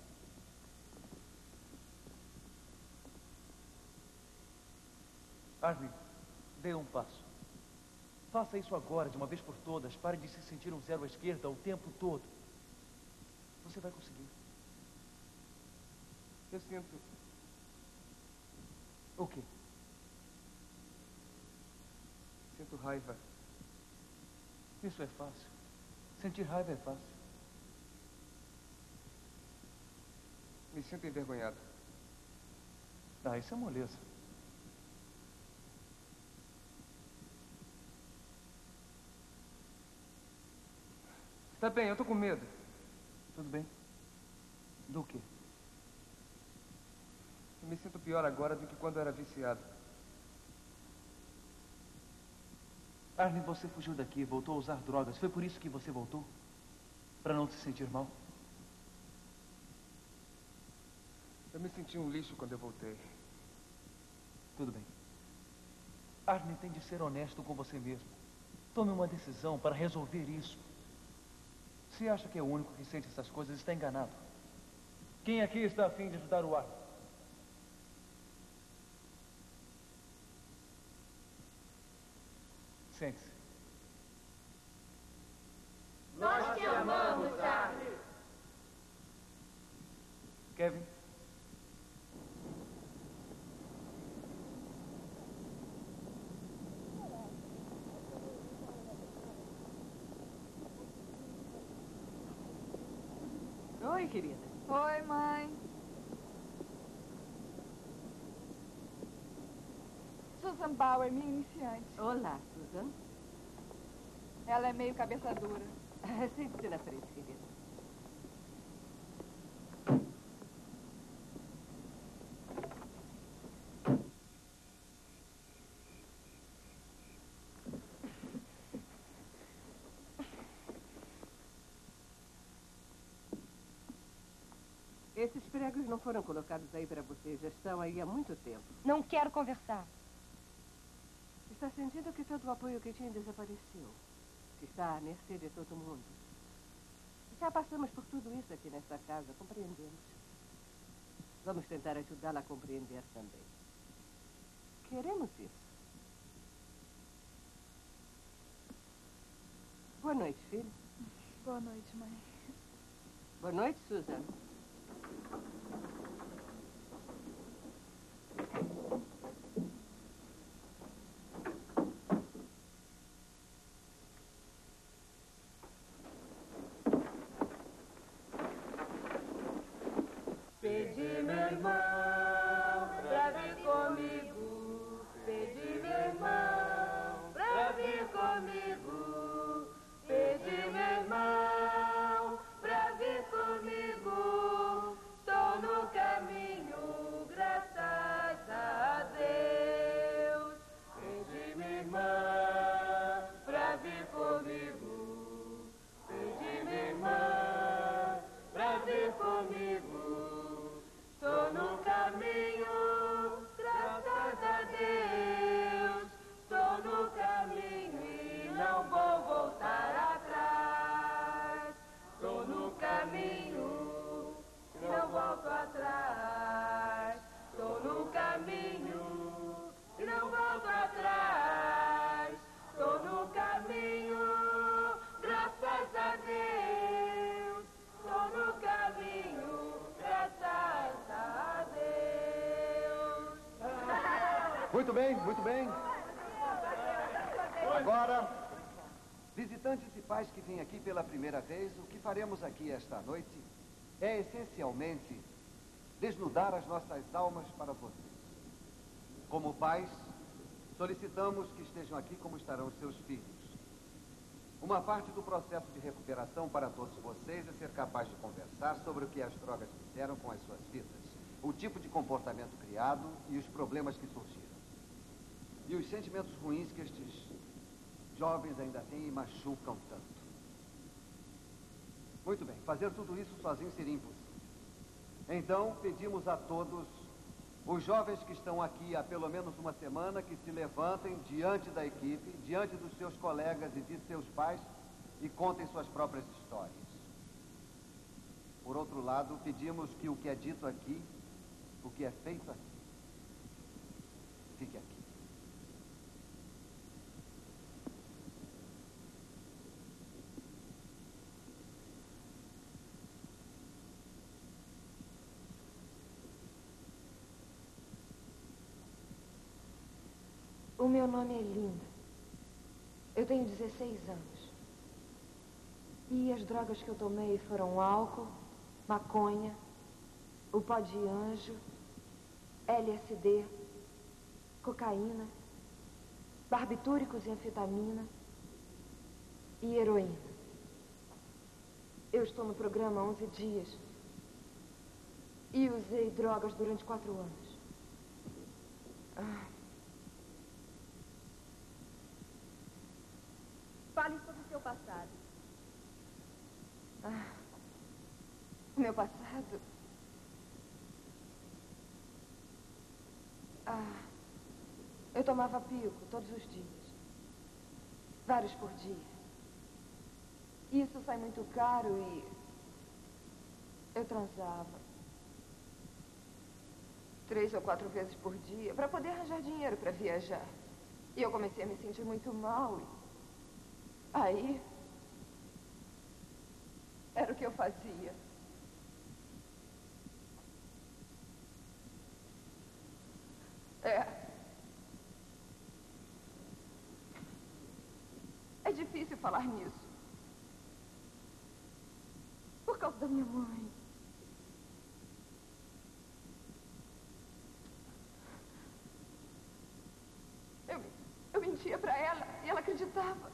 Armin, dê um passo. Faça isso agora, de uma vez por todas. Pare de se sentir um zero à esquerda o tempo todo. Você vai conseguir. Eu sinto... O quê? Sinto raiva. Isso é fácil. Sentir raiva é fácil. Me sinto envergonhado. Ah, isso é moleza. Tá bem, eu tô com medo. Tudo bem. Do quê? Eu me sinto pior agora do que quando eu era viciado. Armin, você fugiu daqui, voltou a usar drogas. Foi por isso que você voltou? Para não se sentir mal? Eu me senti um lixo quando eu voltei. Tudo bem. Armin tem de ser honesto com você mesmo. Tome uma decisão para resolver isso. Se acha que é o único que sente essas coisas, está enganado. Quem aqui está a fim de estudar o ar? Sente-se. Nós te amamos, Charlie. Kevin? Oi, querida. Oi, mãe. Susan Bauer, minha iniciante. Olá, Susan. Ela é meio cabeça dura. Sente-se na frente, querida. Esses pregos não foram colocados aí para você. Já estão aí há muito tempo. Não quero conversar. Está sentindo que todo o apoio que tinha desapareceu. Que está à mercê de todo mundo. Já passamos por tudo isso aqui nesta casa. Compreendemos. Vamos tentar ajudá-la a compreender também. Queremos isso. Boa noite, filho. Boa noite, mãe. Boa noite, Susan. Pedi meu irmão pra vir comigo. Pedi meu irmão pra vir comigo. Pedi meu irmão pra vir comigo. Tô no caminho, graças a Deus. Pedi minha irmã pra vir comigo. Pedi minha irmã pra vir comigo. Tô no caminho, graças a Deus. Tô no caminho e não vou voltar atrás. Tô no caminho, não volto atrás. Tô no caminho e não volto atrás. Tô no caminho, graças a Deus. Tô no caminho, graças a Deus. Muito bem, muito bem. Agora, visitantes e pais que vêm aqui pela primeira vez, o que faremos aqui esta noite é essencialmente desnudar as nossas almas para vocês. Como pais, solicitamos que estejam aqui como estarão os seus filhos. Uma parte do processo de recuperação para todos vocês é ser capaz de conversar sobre o que as drogas fizeram com as suas vidas, o tipo de comportamento criado e os problemas que surgiram. E os sentimentos ruins que estes jovens ainda têm e machucam tanto. Muito bem, fazer tudo isso sozinho seria impossível. Então, pedimos a todos, os jovens que estão aqui há pelo menos uma semana, que se levantem diante da equipe, diante dos seus colegas e de seus pais e contem suas próprias histórias. Por outro lado, pedimos que o que é dito aqui, o que é feito aqui, fique aqui. O meu nome é Linda. Eu tenho 16 anos. E as drogas que eu tomei foram álcool, maconha, o pó de anjo, LSD, cocaína, barbitúricos e anfetamina e heroína. Eu estou no programa há 11 dias e usei drogas durante 4 anos. Fale sobre o seu passado. Meu passado? Eu tomava pico todos os dias. Vários por dia. Isso sai muito caro e eu transava. 3 ou 4 vezes por dia para poder arranjar dinheiro para viajar. E eu comecei a me sentir muito mal. Aí, era o que eu fazia. É difícil falar nisso. Por causa da minha mãe. Eu mentia pra ela e ela acreditava.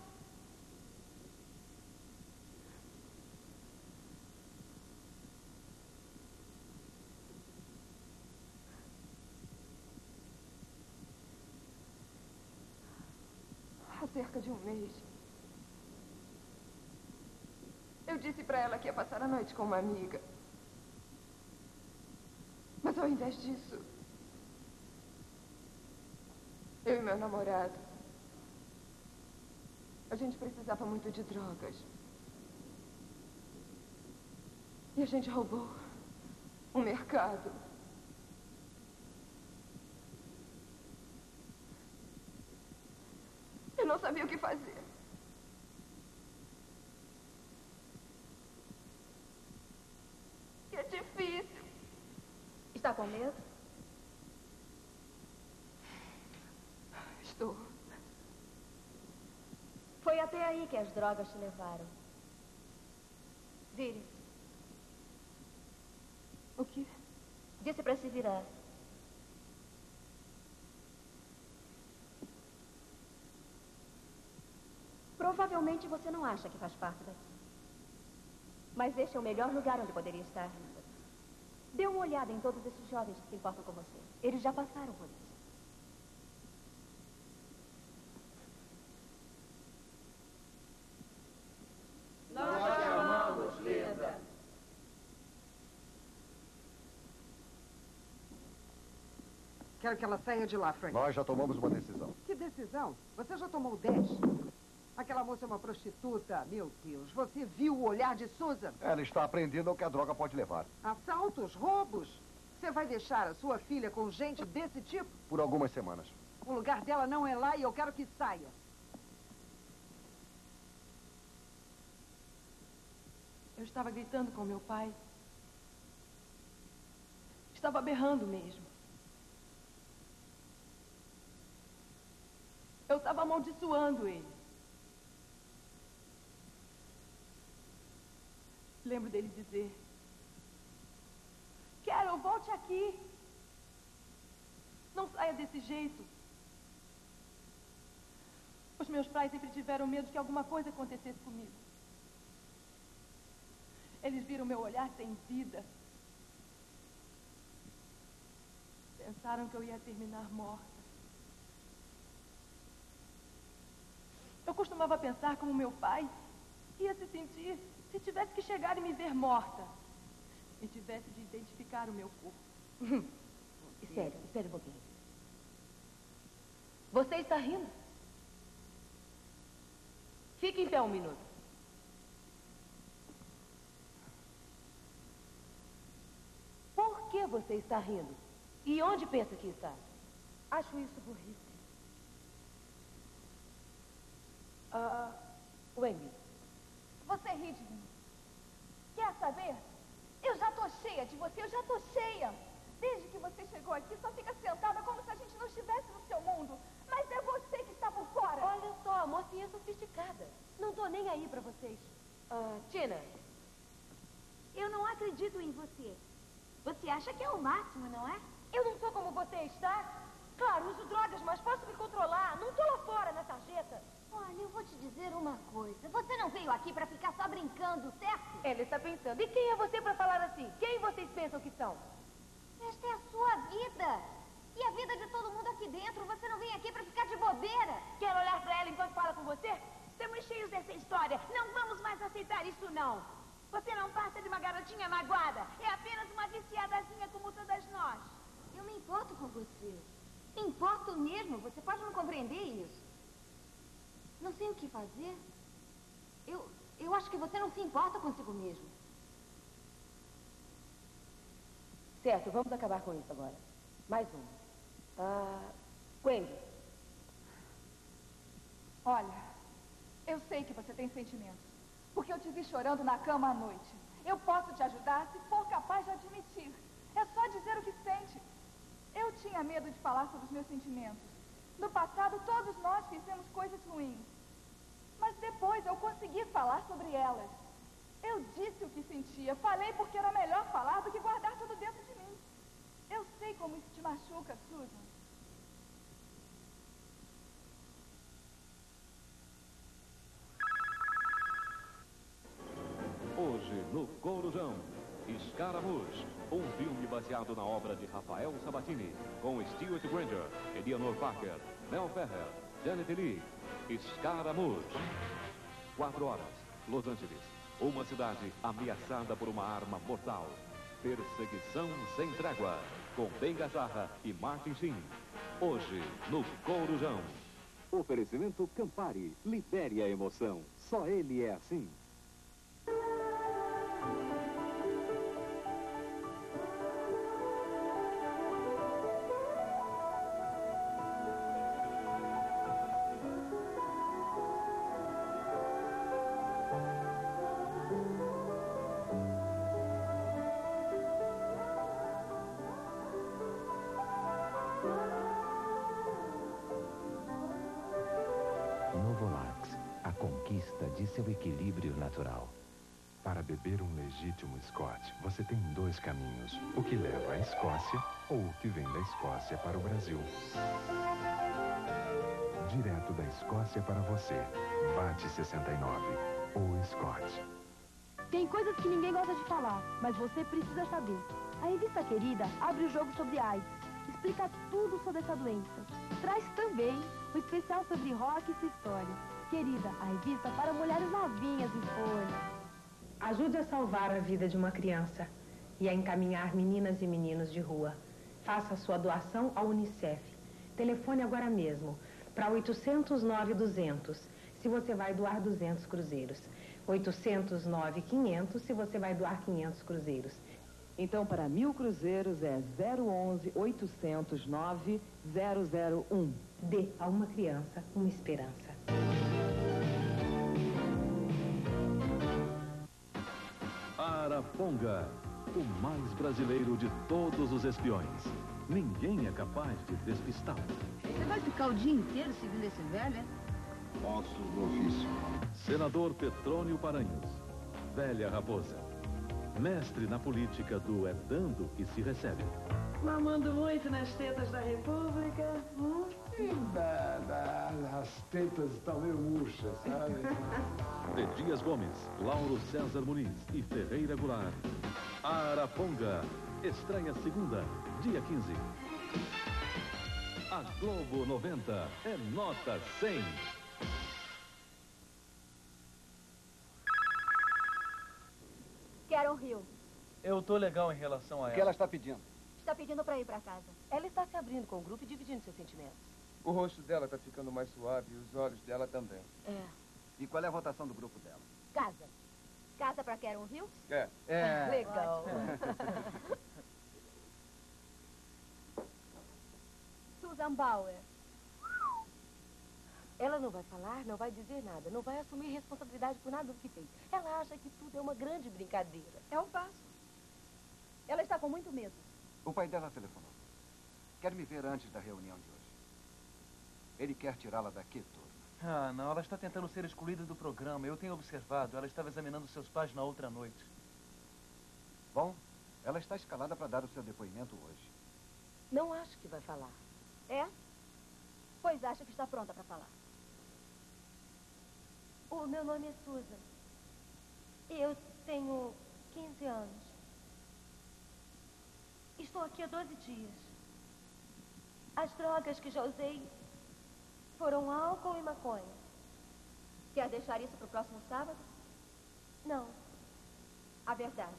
Há cerca de um mês, eu disse pra ela que ia passar a noite com uma amiga. Mas ao invés disso, eu e meu namorado, a gente precisava muito de drogas. E a gente roubou um mercado. Eu não sabia o que fazer. É difícil. Está com medo? Estou. Foi até aí que as drogas te levaram. Vire. O quê? Disse para se virar. Provavelmente você não acha que faz parte daqui. Mas este é o melhor lugar onde poderia estar, Rita. Dê uma olhada em todos esses jovens que se importam com você. Eles já passaram por isso. Nós te amamos, Linda. Quero que ela saia de lá, Frank. Nós já tomamos uma decisão. Que decisão? Você já tomou 10. Aquela moça é uma prostituta. Meu Deus, você viu o olhar de Susan? Ela está aprendendo ao que a droga pode levar. Assaltos, roubos. Você vai deixar a sua filha com gente desse tipo? Por algumas semanas. O lugar dela não é lá e eu quero que saia. Eu estava gritando com meu pai. Estava berrando mesmo. Eu estava amaldiçoando ele. Lembro dele dizer: Carol, volte aqui. Não saia desse jeito. Os meus pais sempre tiveram medo de que alguma coisa acontecesse comigo. Eles viram meu olhar sem vida. Pensaram que eu ia terminar morta. Eu costumava pensar como meu pai ia se sentir se tivesse que chegar e me ver morta. E tivesse de identificar o meu corpo. Espere um pouquinho. Você está rindo? Fique em pé um minuto. Por que você está rindo? E onde pensa que está? Acho isso burrice. Wendy. Você ri de mim. Quer saber? Eu já tô cheia de você, eu já tô cheia. Desde que você chegou aqui, só fica sentada como se a gente não estivesse no seu mundo. Mas é você que está por fora. Olha só, a mocinha sofisticada. Não tô nem aí pra vocês. Tina. Eu não acredito em você. Você acha que é o máximo, não é? Eu não sou como você está. Claro, uso drogas, mas posso me controlar. Não tô lá fora na sarjeta. Olha, eu vou te dizer uma coisa. Você não veio aqui pra ficar só brincando, certo? Ela está pensando. E quem é você para falar assim? Quem vocês pensam que são? Esta é a sua vida. E a vida de todo mundo aqui dentro. Você não vem aqui pra ficar de bobeira. Quer olhar pra ela enquanto fala com você? Estamos cheios dessa história. Não vamos mais aceitar isso, não. Você não passa de uma garotinha magoada. É apenas uma viciadazinha como todas nós. Eu me importo com você. Me importo mesmo. Você pode não compreender isso. Não sei o que fazer. Eu acho que você não se importa consigo mesmo. Certo, vamos acabar com isso agora. Mais uma. Wendy. Olha, eu sei que você tem sentimentos, porque eu te vi chorando na cama à noite. Eu posso te ajudar se for capaz de admitir. É só dizer o que sente. Eu tinha medo de falar sobre os meus sentimentos. No passado, todos nós fizemos coisas ruins. Mas depois eu consegui falar sobre elas. Eu disse o que sentia. Falei porque era melhor falar do que guardar tudo dentro de mim. Eu sei como isso te machuca, Susan. Hoje, no Corujão, Escaramuz, um filme baseado na obra de Rafael Sabatini, com Stuart Granger, Eleanor Parker, Mel Ferrer, Janet Leigh. Escaramuz. 4 horas, Los Angeles. Uma cidade ameaçada por uma arma mortal. Perseguição sem trégua, com Ben Gazzara e Martin Sheen. Hoje, no Corujão. Oferecimento Campari. Libere a emoção. Só ele é assim. Novolax, a conquista de seu equilíbrio natural. Para beber um legítimo Scott, você tem 2 caminhos. O que leva à Escócia ou o que vem da Escócia para o Brasil. Direto da Escócia para você. Bate 69. O Scott. Tem coisas que ninguém gosta de falar, mas você precisa saber. A revista Querida abre o jogo sobre AIDS. Explica tudo sobre essa doença. Traz também o especial sobre rock e sua história. Querida, a revista para mulheres novinhas em folha. Ajude a salvar a vida de uma criança e a encaminhar meninas e meninos de rua. Faça sua doação à Unicef. Telefone agora mesmo para 800-900 se você vai doar 200 cruzeiros. 800-900 se você vai doar 500 cruzeiros. Então, para 1000 cruzeiros é 011-809-001. Dê a uma criança uma esperança. Araponga, o mais brasileiro de todos os espiões. Ninguém é capaz de despistá-lo. Você vai ficar o dia inteiro seguindo esse velho, é? Posso do ofício. Senador Petrônio Paranhos, velha raposa. Mestre na política do é dando e se recebe. Mamando muito nas tetas da República. As tetas estão meio murchas, sabe? De Dias Gomes, Lauro César Muniz e Ferreira Goulart. Araponga, estreia segunda, dia 15. A Globo 90 é nota 100. Carol Hill. Eu tô legal em relação a ela. O que ela está pedindo? Está pedindo para ir para casa. Ela está se abrindo com o grupo e dividindo seus sentimentos. O rosto dela está ficando mais suave e os olhos dela também. É. E qual é a votação do grupo dela? Casa. Casa para Carol Hill? É. Legal. Susan Bauer. Ela não vai falar, não vai dizer nada, não vai assumir responsabilidade por nada do que fez. Ela acha que tudo é uma grande brincadeira. É um passo. Ela está com muito medo. O pai dela telefonou. Quer me ver antes da reunião de hoje. Ele quer tirá-la daqui, turma. Ah, não, ela está tentando ser excluída do programa. Eu tenho observado. Ela estava examinando seus pais na outra noite. Bom, ela está escalada para dar o seu depoimento hoje. Não acho que vai falar. É? Pois acha que está pronta para falar. O meu nome é Susan. Eu tenho 15 anos. Estou aqui há 12 dias. As drogas que já usei foram álcool e maconha. Quer deixar isso para o próximo sábado? Não. A verdade.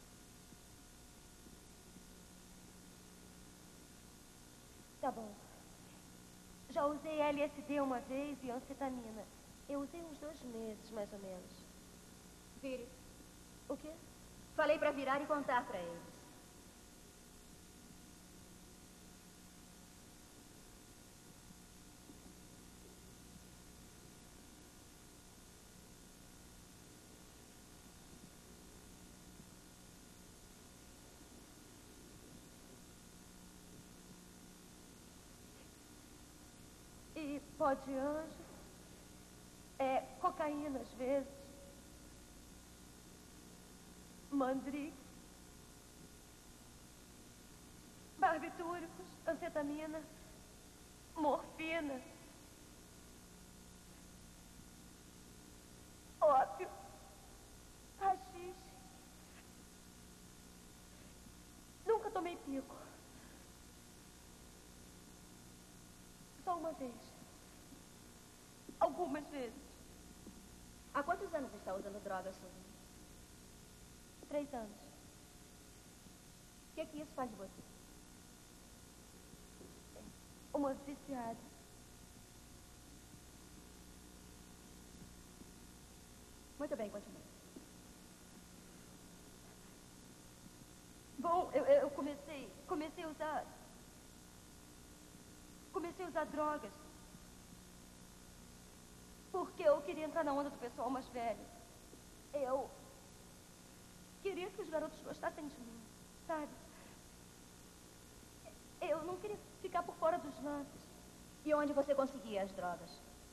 Tá bom. Já usei LSD uma vez e anfetamina. Eu usei uns 2 meses, mais ou menos. Vire. O quê? Falei para virar e contar para eles. pó de anjo, cocaína às vezes, mandrique, barbitúricos, anfetamina, morfina, ópio, haxixe. Nunca tomei pico. Só uma vez. Algumas vezes. Há quantos anos está usando drogas, Susan? 3 anos. O que é que isso faz de você? Uma viciada. Muito bem, continue. Bom, eu comecei a usar drogas. Porque eu queria entrar na onda do pessoal mais velho. Eu queria que os garotos gostassem de mim, sabe? Eu não queria ficar por fora dos lances. E onde você conseguia as drogas?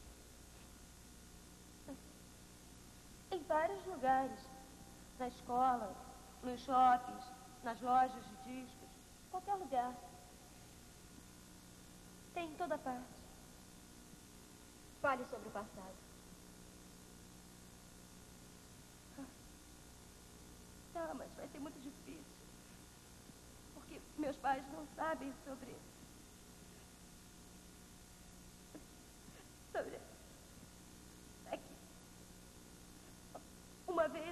Em vários lugares. Na escola, nos shoppings, nas lojas de discos, qualquer lugar. Tem em toda parte. Fale sobre o passado. Tá, mas vai ser muito difícil. Porque meus pais não sabem sobre... É que... Uma vez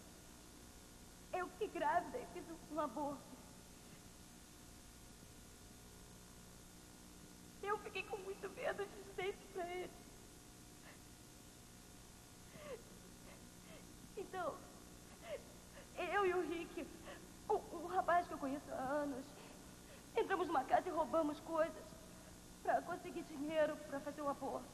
eu fiquei grávida e fiz um aborto. Eu fiquei com muito medo de dizer isso pra ele. Então, eu e o Rick, um rapaz que eu conheço há anos, entramos numa casa e roubamos coisas pra conseguir dinheiro pra fazer o aborto.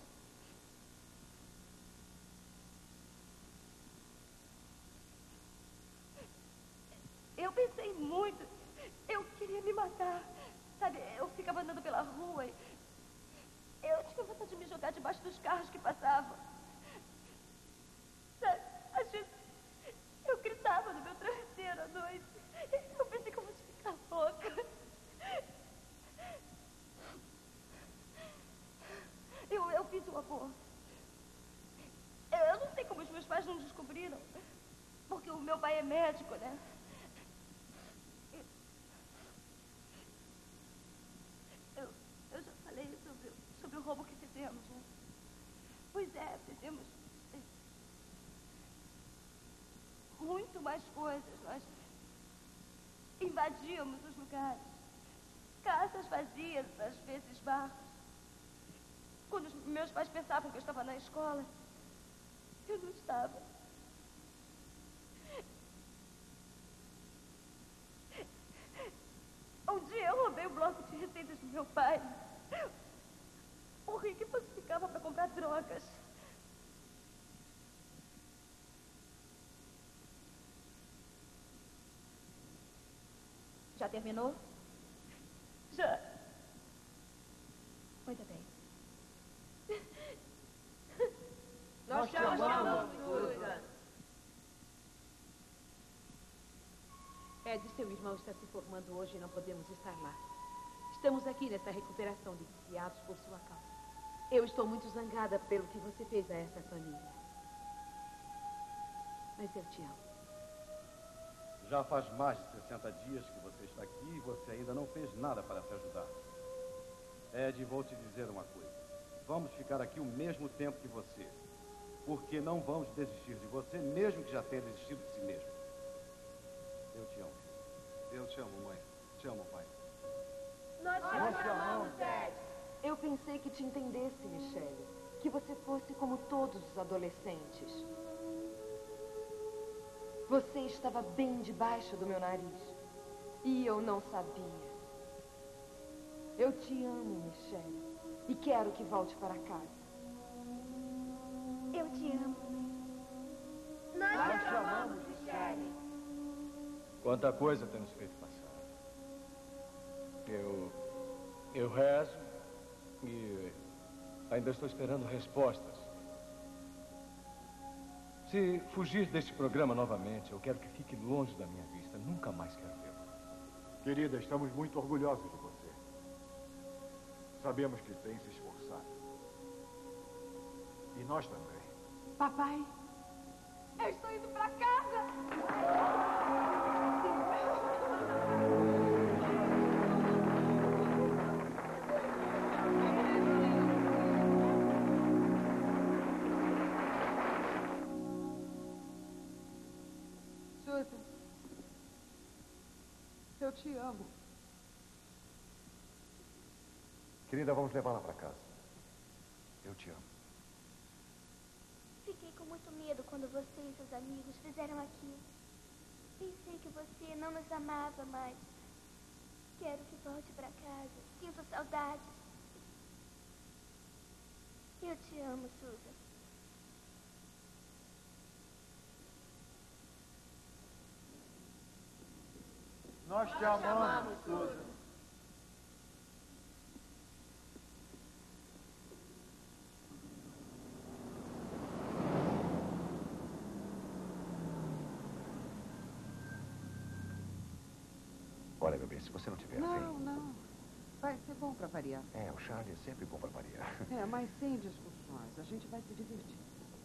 Eu pensei muito. Eu queria me matar. Sabe, eu ficava andando pela rua e eu tinha vontade de me jogar debaixo dos carros que passavam. Sabe, às vezes eu gritava no meu travesseiro à noite. Eu pensei que eu fosse ficar louca. Eu fiz o aborto. Eu não sei como os meus pais não descobriram. Porque o meu pai é médico, né? Eu já falei sobre o roubo que fizemos, né? Pois é, fizemos muito mais coisas. Nós invadíamos os lugares. Casas vazias, às vezes barcos. Quando os meus pais pensavam que eu estava na escola, eu não estava. Um dia eu roubei o bloco de receitas do meu pai. O Rick falsificava para comprar drogas. Já terminou? Já. Muito bem. Nós te amamos, Susan. Ed, seu irmão está se formando hoje e não podemos estar lá. Estamos aqui nessa recuperação de viciados por sua causa. Eu estou muito zangada pelo que você fez a essa família. Mas eu te amo. Já faz mais de 60 dias que você está aqui e você ainda não fez nada para se ajudar. Ed, vou te dizer uma coisa. Vamos ficar aqui o mesmo tempo que você. Porque não vamos desistir de você, mesmo que já tenha desistido de si mesmo. Eu te amo. Eu te amo, mãe. Te amo, pai. Nós te amamos, Ed. Eu pensei que te entendesse, Michelle. Que você fosse como todos os adolescentes. Você estava bem debaixo do meu nariz. E eu não sabia. Eu te amo, Michelle. E quero que volte para casa. Eu te amo. Nós te amamos, Michelle. Quanta coisa temos feito passar. Eu rezo e Ainda estou esperando respostas. Se fugir deste programa novamente, eu quero que fique longe da minha vista. Nunca mais quero vê-lo. Querida, estamos muito orgulhosos de você. Sabemos que tem se esforçado. E nós também. Papai, eu estou indo para casa. Susan, eu te amo. Querida, vamos levá-la para casa. Eu te amo. Fiquei com muito medo quando você e seus amigos fizeram aquilo. Pensei que você não nos amava mais. Quero que volte para casa. Sinto saudades. Eu te amo, Susan. Nós te amamos, Susan. Olha, meu bem, se você não tiver Não, não. Vai ser bom para variar. É, o Charlie é sempre bom para variar. É, mas sem discussões. A gente vai se divertir.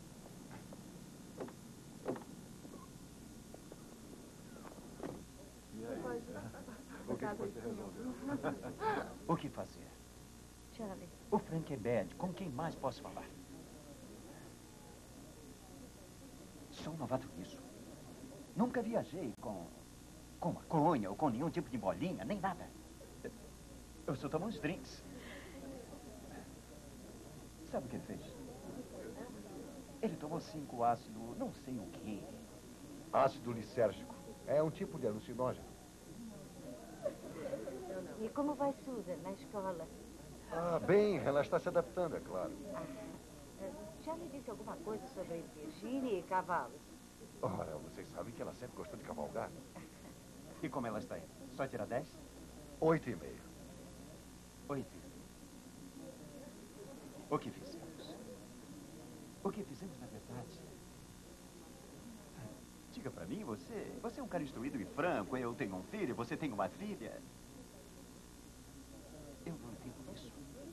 E aí? O que você resolveu? O que fazer? Charlie. O Frank é bad. Com quem mais posso falar? Sou um novato nisso. Nunca viajei com maconha ou com nenhum tipo de bolinha, nem nada. Eu só tomo uns drinks. Sabe o que ele fez? Ele tomou 5 ácido, não sei o quê. Ácido lisérgico. É um tipo de alucinógeno. E como vai Susan na escola? Ah, bem, ela está se adaptando, é claro. Já me disse alguma coisa sobre Virginia e cavalos? Ora, vocês sabem que ela sempre gostou de cavalgar. E como ela está indo? Só tira 10? 8,5. 8. O que fizemos? O que fizemos, na verdade? Diga pra mim, você é um cara instruído e franco. Eu tenho um filho, você tem uma filha. Eu não entendo isso.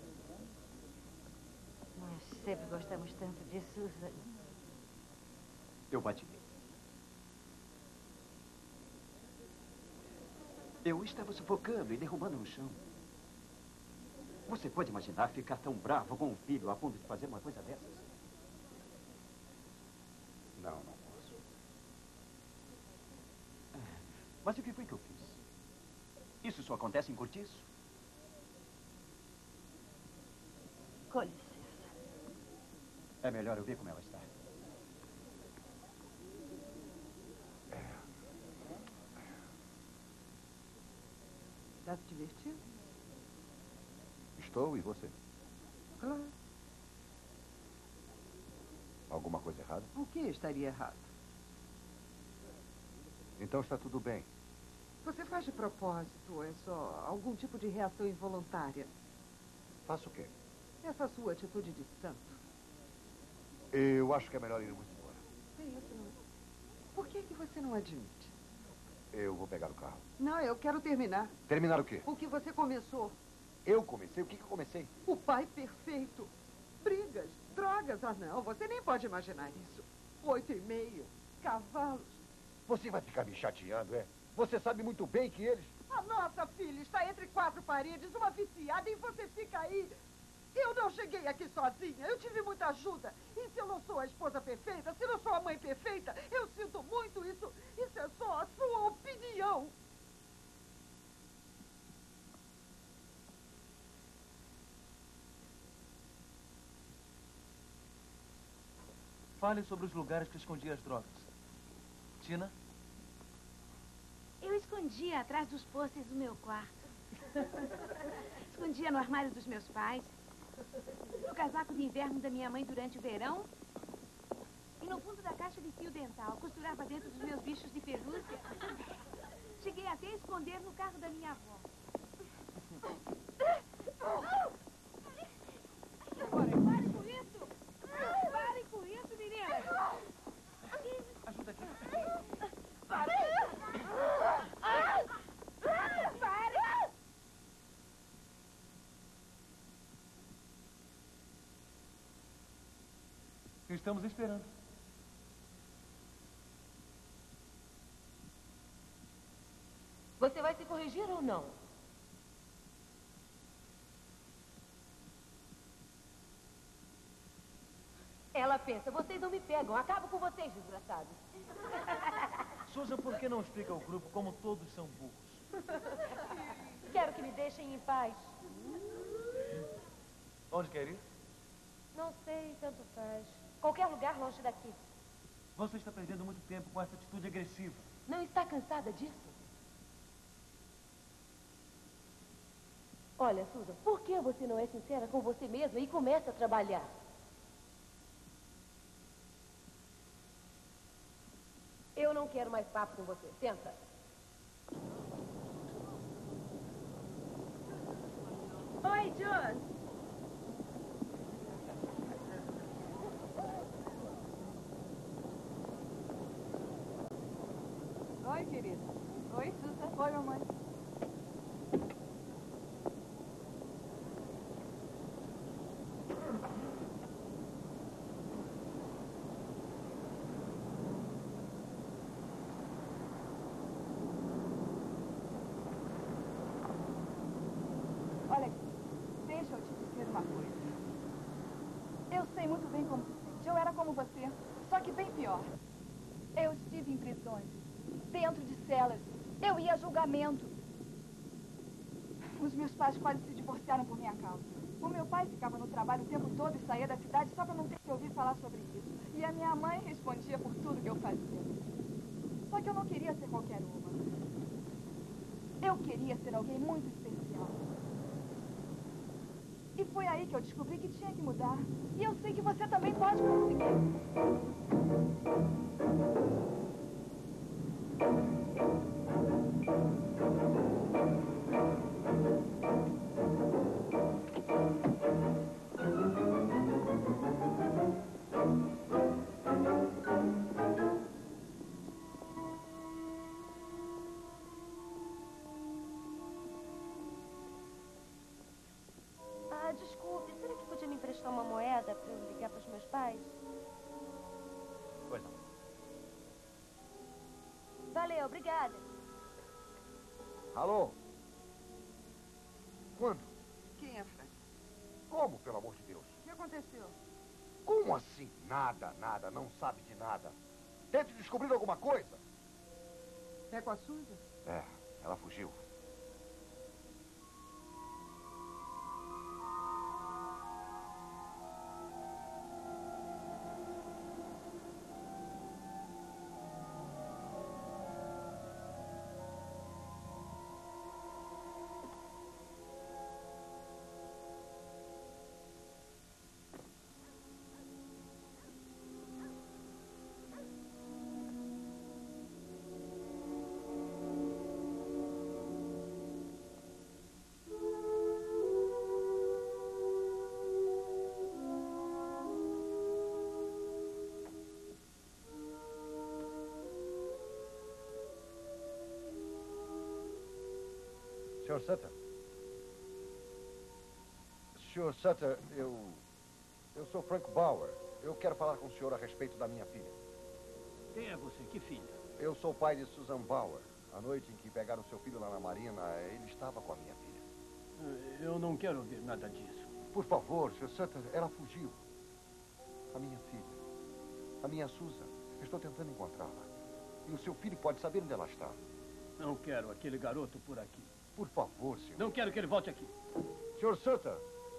Nós sempre gostamos tanto de Susan. Eu bati nele. Eu estava sufocando e derrubando no chão. Você pode imaginar ficar tão bravo com um filho a ponto de fazer uma coisa dessas? Não, não posso. Mas o que foi que eu fiz? Isso só acontece em cortiço? Com licença. É melhor eu ver como ela está. Está se divertindo? Estou, e você? Claro. Alguma coisa errada? O que estaria errado? Então está tudo bem. Você faz de propósito ou é só algum tipo de reação involuntária? Faço o quê? Essa sua atitude de santo. Eu acho que é melhor irmos embora. É isso, não. Por que você não admite? Eu vou pegar o carro. Não, eu quero terminar. Terminar o quê? O que você começou. Eu comecei? O que eu comecei? O pai perfeito. Brigas, drogas. Ah, não, você nem pode imaginar isso. 8,5. Cavalos. Você vai ficar me chateando, é? Você sabe muito bem que eles... A nossa filha está entre 4 paredes, uma viciada, e você fica aí. Eu não cheguei aqui sozinha, eu tive muita ajuda. E se eu não sou a esposa perfeita, se não sou a mãe perfeita, eu sinto muito isso. Isso é só a sua opinião. Fale sobre os lugares que escondia as drogas. Tina? Eu escondia atrás dos pôsteres do meu quarto. Escondia no armário dos meus pais. No casaco de inverno da minha mãe durante o verão. E no fundo da caixa de fio dental. Costurava dentro dos meus bichos de pelúcia. Cheguei até a esconder no carro da minha avó. E agora, Estamos esperando. Você vai se corrigir ou não? Ela pensa, vocês não me pegam, acabo com vocês, desgraçados. Susan, por que não explica ao grupo como todos são burros? Quero que me deixem em paz. Onde quer ir? Não sei, tanto faz. Qualquer lugar longe daqui. Você está perdendo muito tempo com essa atitude agressiva. Não está cansada disso? Olha, Susan, por que você não é sincera com você mesma e começa a trabalhar? Eu não quero mais papo com você. Senta. Oi, John. Oi, querida. Oi, Susan. Oi, mamãe. Olha, deixa eu te dizer uma coisa. Eu sei muito bem como se sente. Eu era como você, só que bem pior. Eu estive em prisões, dentro de celas. Eu ia a julgamento. Os meus pais quase se divorciaram por minha causa. O meu pai ficava no trabalho o tempo todo e saía da cidade só para não ter que ouvir falar sobre isso. E a minha mãe respondia por tudo que eu fazia. Só que eu não queria ser qualquer uma. Eu queria ser alguém muito especial. E foi aí que eu descobri que tinha que mudar. E eu sei que você também pode conseguir. Desculpe, será que podia me emprestar uma moeda para eu ligar para os meus pais? Pois não. Valeu, obrigada. Alô? Quando? Quem é, Frank? Como, pelo amor de Deus? O que aconteceu? Como assim? Nada, nada, não sabe de nada. Tente descobrir alguma coisa. É com a Susan? É, ela fugiu. Sr. Sutter. Sr. Sutter, eu sou Frank Bauer. Eu quero falar com o senhor a respeito da minha filha. Quem é você? Que filha? Eu sou o pai de Susan Bauer. A noite em que pegaram seu filho lá na Marina, ele estava com a minha filha. Eu não quero ouvir nada disso. Por favor, Sr. Sutter, ela fugiu. A minha filha. A minha Susan. Estou tentando encontrá-la. E o seu filho pode saber onde ela está. Não quero aquele garoto por aqui. Por favor, senhor. Não quero que ele volte aqui. Sr. Sutter.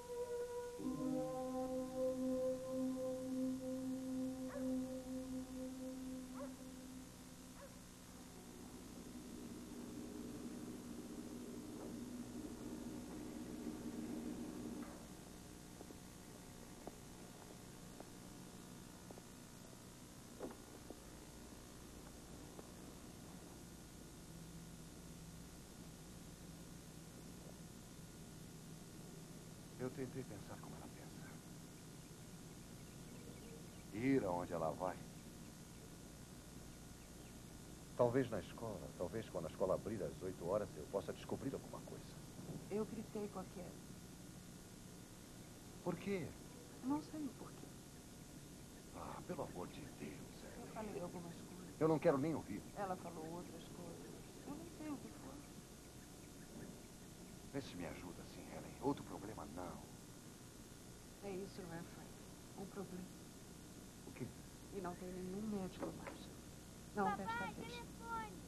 Eu tentei pensar como ela pensa. Ir aonde ela vai. Talvez na escola, talvez quando a escola abrir às 8 horas, eu possa descobrir alguma coisa. Eu gritei com a Kelly. Por quê? Não sei o porquê. Ah, pelo amor de Deus, Eu falei algumas coisas. Eu não quero nem ouvir. Ela falou outras coisas. Eu nem sei o que foi. Vê se me ajuda, sim, Helen. Outro problema, não. É isso, não é, Frank? Um problema. O quê? E não tem nenhum médico mais. Não, desta vez. Telefone!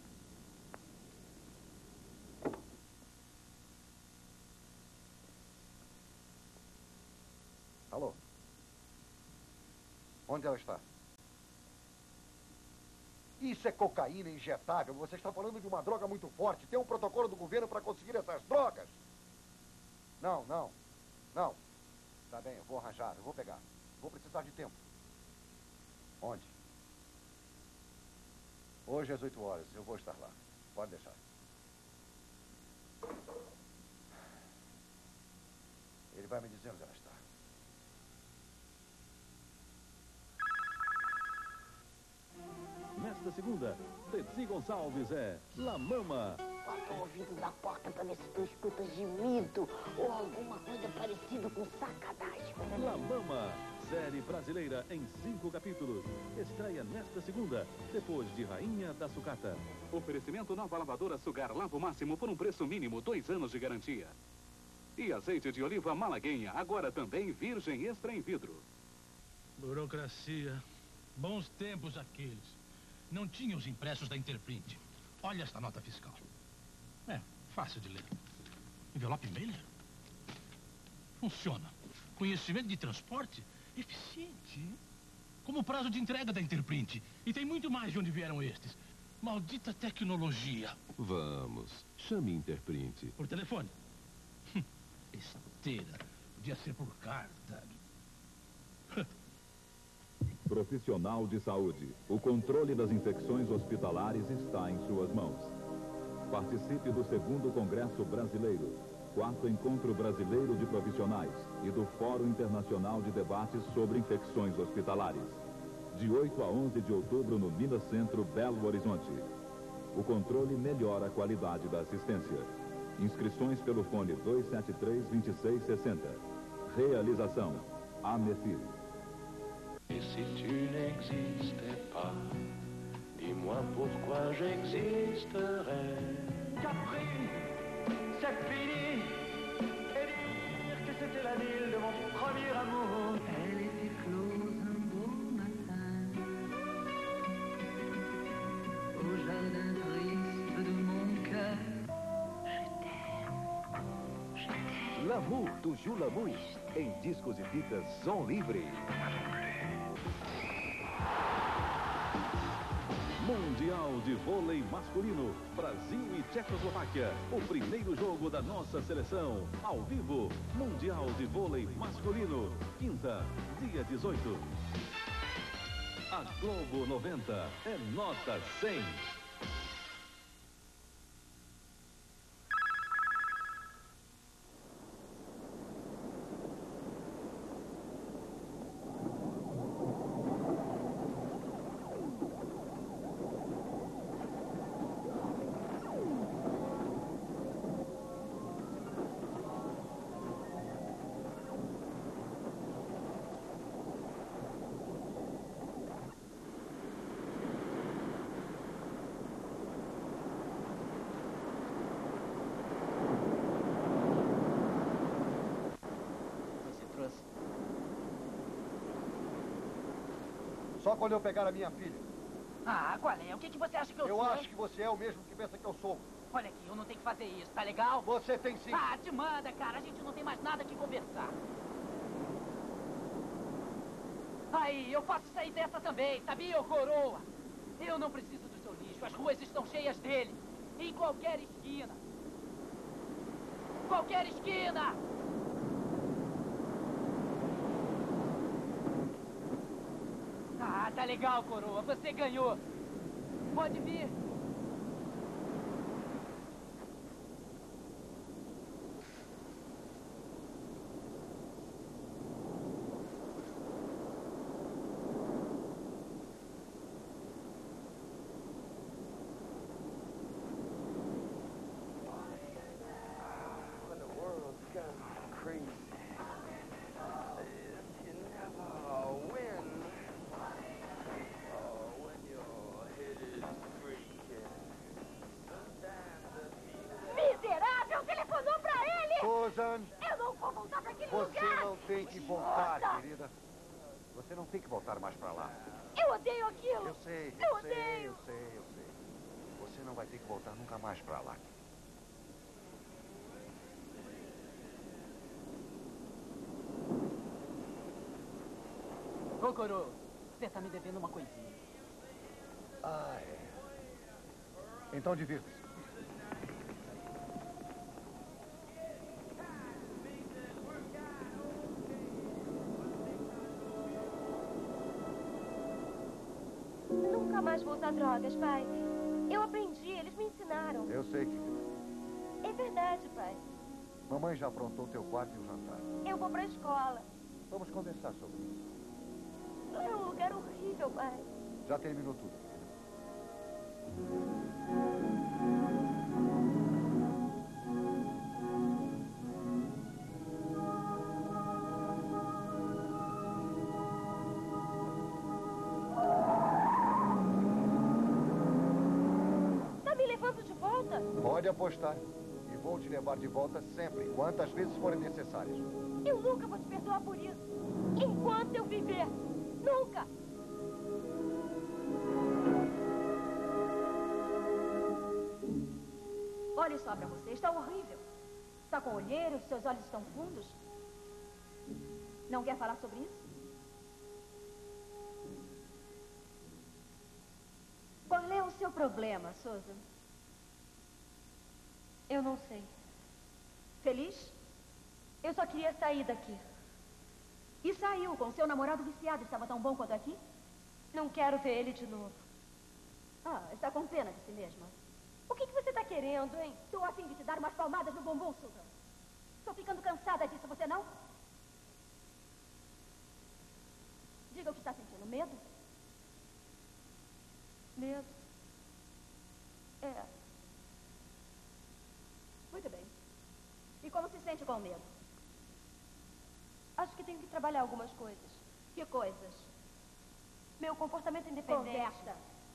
Alô? Onde ela está? Isso é cocaína injetável. Você está falando de uma droga muito forte. Tem um protocolo do governo para conseguir essas drogas. Não. Tá bem, eu vou arranjar, eu vou pegar. Vou precisar de tempo. Onde? Hoje às 8 horas. Eu vou estar lá. Pode deixar. Ele vai me dizer onde ela está. Nesta segunda, Dercy Gonçalves é La Mama. Eu tô ouvindo da porta pra ver se tu escutas gemido ou alguma coisa parecida com sacanagem. La Mama, série brasileira em 5 capítulos. Estreia nesta segunda, depois de Rainha da Sucata. Oferecimento nova lavadora Sugar Lavo Máximo por um preço mínimo, 2 anos de garantia. E azeite de oliva Malaguinha, agora também virgem extra em vidro. Burocracia. Bons tempos aqueles. Não tinha os impressos da Interprint. Olha esta nota fiscal. É, fácil de ler. Envelope mailer? Funciona. Conhecimento de transporte? Eficiente. Como o prazo de entrega da Interprint. E tem muito mais de onde vieram estes. Maldita tecnologia. Vamos, chame Interprint. Por telefone? Besteira. Podia ser por carta. Profissional de saúde. O controle das infecções hospitalares está em suas mãos. Participe do 2º Congresso Brasileiro, 4º Encontro Brasileiro de Profissionais e do Fórum Internacional de Debates sobre Infecções Hospitalares. De 8 a 11 de outubro no Minas Centro, Belo Horizonte. O controle melhora a qualidade da assistência. Inscrições pelo fone 273-2660. Realização Amefil. Et si tu n'existais pas, dis-moi pourquoi j'existerais. Capri, c'est fini. Et dire que c'était la ville de mon premier amour. Elle était close un beau matin, au jardin triste de mon cœur. L'amour do Ju Lamu, em discos e fitas som livre. Mundial de Vôlei Masculino, Brasil e Tchecoslováquia. O primeiro jogo da nossa seleção, ao vivo. Mundial de Vôlei Masculino, quinta, dia 18. A Globo 90 é nota 100. Só quando eu pegar a minha filha. Ah, qual é? O que você acha que eu sou? Eu acho que você é o mesmo que pensa que eu sou. Olha aqui, eu não tenho que fazer isso, tá legal? Você tem sim. Ah, te manda, cara. A gente não tem mais nada que conversar. Aí, eu faço sair dessa também, sabia, ô coroa? Eu não preciso do seu lixo. As ruas estão cheias dele. Em qualquer esquina. Qualquer esquina! Ah, tá legal, coroa. Você ganhou. Pode vir. When the world's gone crazy, you never win. Susan! Eu não vou voltar para aquele Você lugar! não tem que voltar, Idiota! querida. Você não tem que voltar mais pra lá. Eu odeio aquilo! Eu sei, Eu eu sei, odeio! eu sei, eu sei. Você não vai ter que voltar nunca mais pra lá. Ô, Coro, você tá me devendo uma coisinha. Ah, é. Então divirta-se. Nunca mais vou usar drogas, pai. Eu aprendi, eles me ensinaram. Eu sei, querida. É verdade, pai. Mamãe já aprontou teu quarto e o jantar. Eu vou pra escola. Vamos conversar sobre isso. É um lugar horrível, pai. Já terminou tudo. Tá me levando de volta? Pode apostar. E vou te levar de volta sempre, quantas vezes forem necessárias. Eu nunca vou te perdoar por isso. Enquanto eu viver. Nunca! Olhe só pra você, está horrível. Está com olheiros, seus olhos estão fundos. Não quer falar sobre isso? Qual é o seu problema, Susan? Eu não sei. Feliz? Eu só queria sair daqui. E saiu com seu namorado viciado. Estava tão bom quanto aqui? Não quero ver ele de novo. Ah, está com pena de si mesma. O que você está querendo, hein? Estou a fim de te dar umas palmadas no bumbum, Susan. Estou ficando cansada disso, você não? Diga o que está sentindo. Medo? Medo. É. Muito bem. E como se sente com medo? Acho que tenho que trabalhar algumas coisas. Que coisas? Meu comportamento independente. Conversa.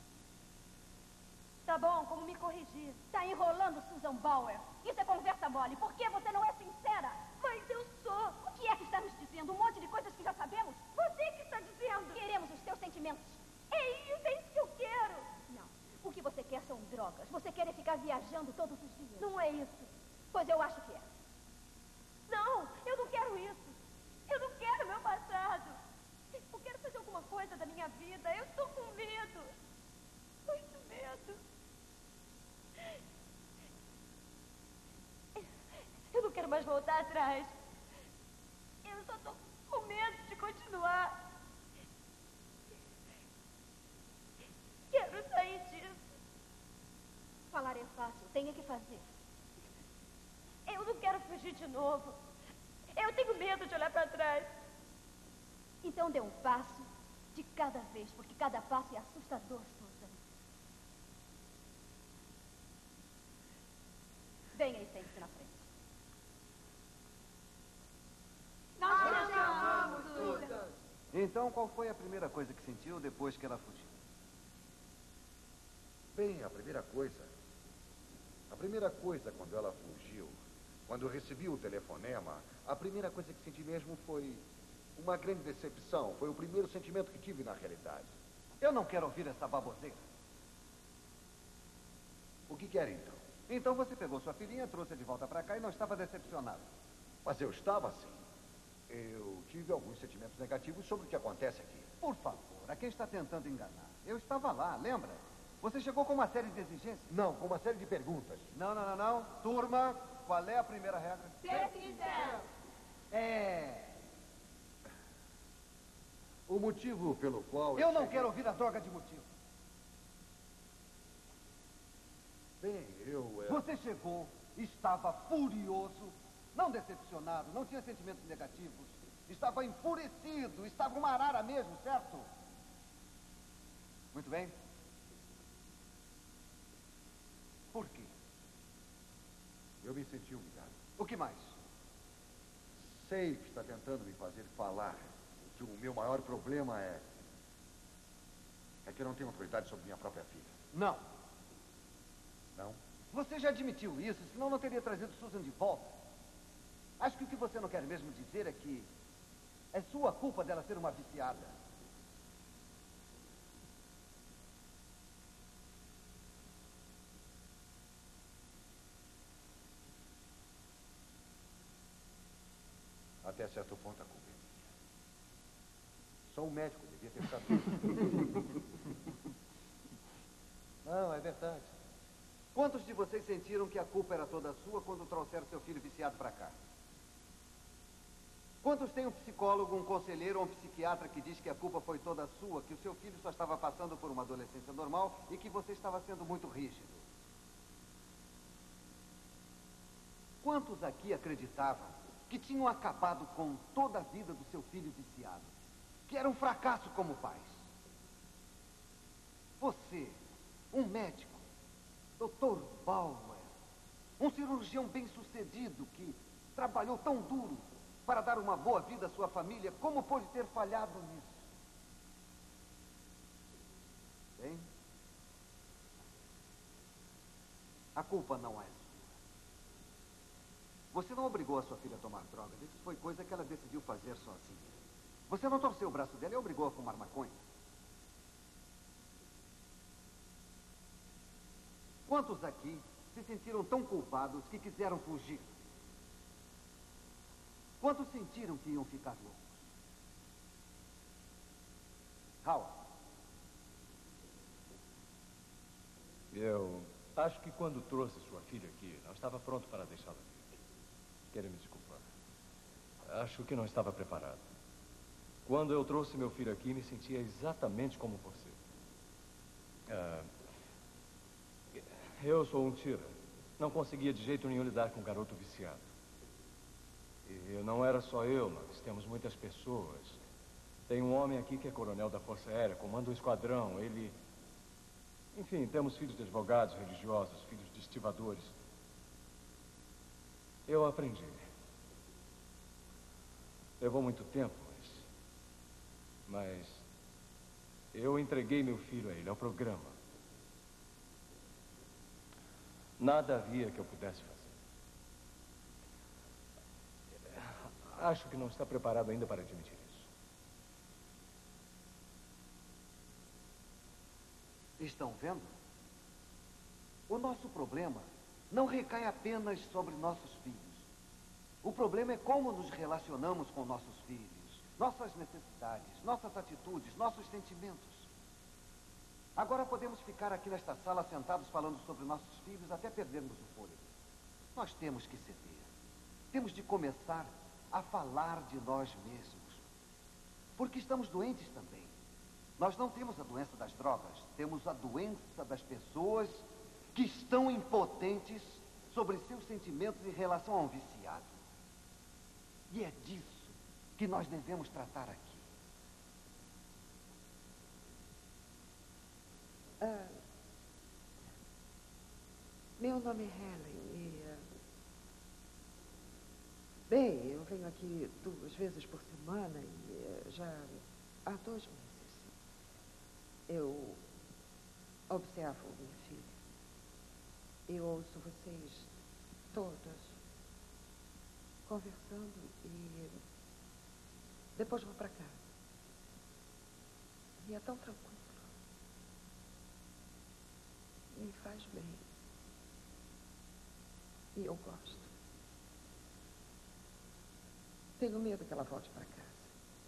Tá bom, como me corrigir? Está enrolando, Susan Bauer. Isso é conversa mole. Por que você não é sincera? Mas eu sou. O que é que está nos dizendo? Um monte de coisas que já sabemos? Você que está dizendo. Queremos os teus sentimentos. É isso que eu quero. Não. O que você quer são drogas. Você quer é ficar viajando todos os dias. Não é isso. Pois eu acho que é. Não, eu não quero isso. Eu não quero meu passado. Eu quero fazer alguma coisa da minha vida. Eu estou com medo. Muito medo. Eu não quero mais voltar atrás. Eu só estou com medo de continuar. Quero sair disso. Falar é fácil. Tenha que fazer. Eu não quero fugir de novo. Eu tenho medo de olhar para trás. Então dê um passo de cada vez, porque cada passo é assustador, Susan. Venha e sente-se na frente. Nós te amamos, Susan. Então, qual foi a primeira coisa que sentiu depois que ela fugiu? Bem, a primeira coisa quando ela fugiu, quando eu recebi o telefonema, a primeira coisa que senti mesmo foi uma grande decepção. Foi o primeiro sentimento que tive na realidade. Eu não quero ouvir essa baboseira. O que quer então? Então você pegou sua filhinha, trouxe de volta pra cá e não estava decepcionado. Mas eu estava sim. Eu tive alguns sentimentos negativos sobre o que acontece aqui. Por favor, a quem está tentando enganar? Eu estava lá, lembra? Você chegou com uma série de exigências? Não, com uma série de perguntas. Não. Turma, qual é a primeira regra? Ser sincero. O motivo pelo qual... Eu não quero ouvir a droga de motivo. Bem, Você chegou, estava furioso, não decepcionado, não tinha sentimentos negativos. Estava enfurecido, estava uma arara mesmo, certo? Muito bem. Por quê? Eu me senti humilhado. O que mais? Sei que está tentando me fazer falar que o meu maior problema é que eu não tenho autoridade sobre minha própria filha. Não. Não? Você já admitiu isso, senão não teria trazido Susan de volta. Acho que o que você não quer mesmo dizer é que é sua culpa dela ser uma viciada. Até certo ponto a culpa é minha. Sou um médico, devia ter sabido. Não, é verdade. Quantos de vocês sentiram que a culpa era toda sua quando trouxeram seu filho viciado para cá? Quantos têm um psicólogo, um conselheiro ou um psiquiatra que diz que a culpa foi toda sua, que o seu filho só estava passando por uma adolescência normal e que você estava sendo muito rígido? Quantos aqui acreditavam que tinham acabado com toda a vida do seu filho viciado? Que era um fracasso como pais? Você, um médico, Dr. Bauer, um cirurgião bem-sucedido que trabalhou tão duro para dar uma boa vida à sua família, como pode ter falhado nisso? Bem, a culpa não é sua. Você não obrigou a sua filha a tomar drogas. Isso foi coisa que ela decidiu fazer sozinha. Você não torceu o braço dela e obrigou a fumar maconha. Quantos aqui se sentiram tão culpados que quiseram fugir? Quantos sentiram que iam ficar loucos? Howard. Eu acho que quando trouxe sua filha aqui, não estava pronto para deixá-la vir. Quero me desculpar. Acho que não estava preparado. Quando eu trouxe meu filho aqui, me sentia exatamente como você. Eu sou um tira. Não conseguia de jeito nenhum lidar com um garoto viciado. E não era só eu, nós temos muitas pessoas. Tem um homem aqui que é coronel da Força Aérea, comanda um esquadrão, ele... Enfim, temos filhos de advogados, religiosos, filhos de estivadores. Eu aprendi. Levou muito tempo, mas eu entreguei meu filho a ele, ao programa. Nada havia que eu pudesse fazer. Acho que não está preparado ainda para admitir isso. Estão vendo? O nosso problema não recai apenas sobre nossos filhos. O problema é como nos relacionamos com nossos filhos, nossas necessidades, nossas atitudes, nossos sentimentos. Agora podemos ficar aqui nesta sala sentados falando sobre nossos filhos até perdermos o fôlego. Nós temos que ceder. Temos de começar a falar de nós mesmos. Porque estamos doentes também. Nós não temos a doença das drogas, temos a doença das pessoas que estão impotentes sobre seus sentimentos em relação a um viciado. E é disso que nós devemos tratar aqui. Meu nome é Helen e... Bem, eu venho aqui 2 vezes por semana e já há 2 meses. Eu observo minha filha. Eu ouço vocês todas conversando e depois vou para casa. E é tão tranquilo. Me faz bem. E eu gosto. Tenho medo que ela volte para casa.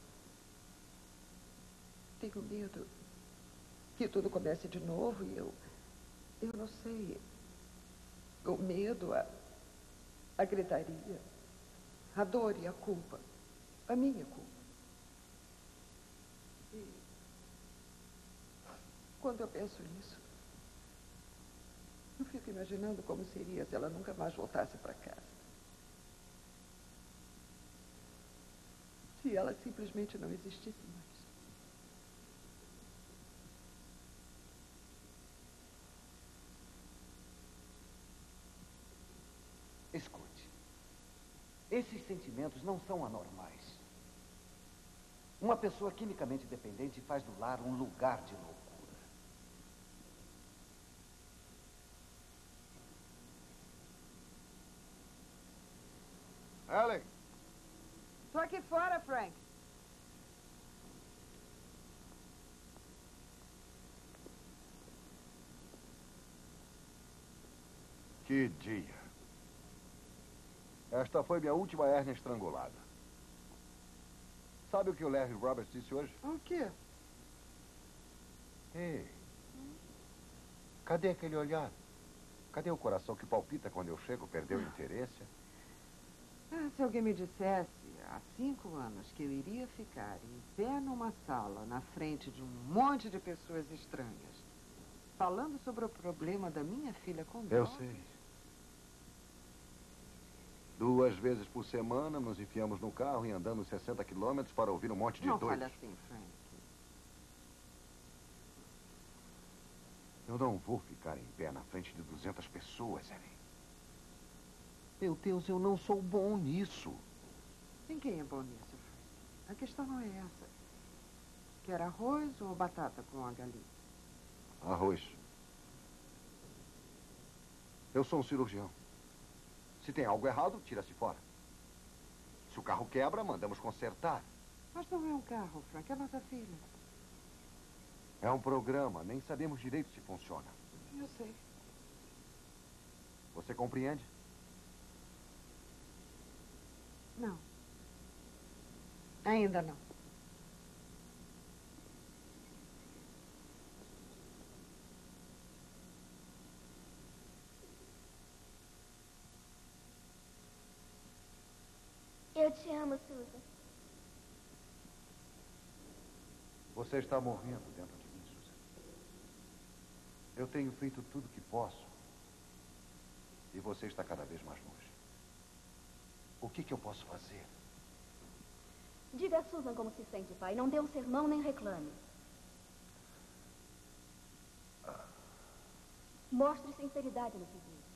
Tenho medo que tudo comece de novo e eu não sei. O medo, a gritaria, a dor e a culpa. A minha culpa. E quando eu penso nisso, eu fico imaginando como seria se ela nunca mais voltasse para casa. Se ela simplesmente não existisse mais. Escute. Esses sentimentos não são anormais. Uma pessoa quimicamente dependente faz do lar um lugar de loucura. Ellen! Tô aqui fora, Frank. Que dia. Esta foi minha última hérnia estrangulada. Sabe o que o Larry Roberts disse hoje? O quê? Ei, cadê aquele olhar? Cadê o coração que palpita quando eu chego? Perdeu o interesse? Se alguém me dissesse há 5 anos que eu iria ficar em pé numa sala na frente de um monte de pessoas estranhas, falando sobre o problema da minha filha com Eu drogas. sei. 2 vezes por semana nos enfiamos no carro e andamos 60 quilômetros para ouvir um monte de Não doidos. fale assim, Frank. Eu não vou ficar em pé na frente de 200 pessoas, Ellen. Meu Deus, eu não sou bom nisso. Ninguém é bom nisso, Frank. A questão não é essa. Quer arroz ou batata com a galinha? Arroz. Eu sou um cirurgião. Se tem algo errado, tira-se fora. Se o carro quebra, mandamos consertar. Mas não é um carro, Frank. É nossa filha. É um programa. Nem sabemos direito se funciona. Eu sei. Você compreende? Não. Ainda não. Eu te amo, Susan. Você está morrendo dentro de mim, Susan. Eu tenho feito tudo o que posso. E você está cada vez mais longe. O que eu posso fazer? Diga a Susan como se sente, pai. Não dê um sermão nem reclame. Mostre sinceridade no que diz.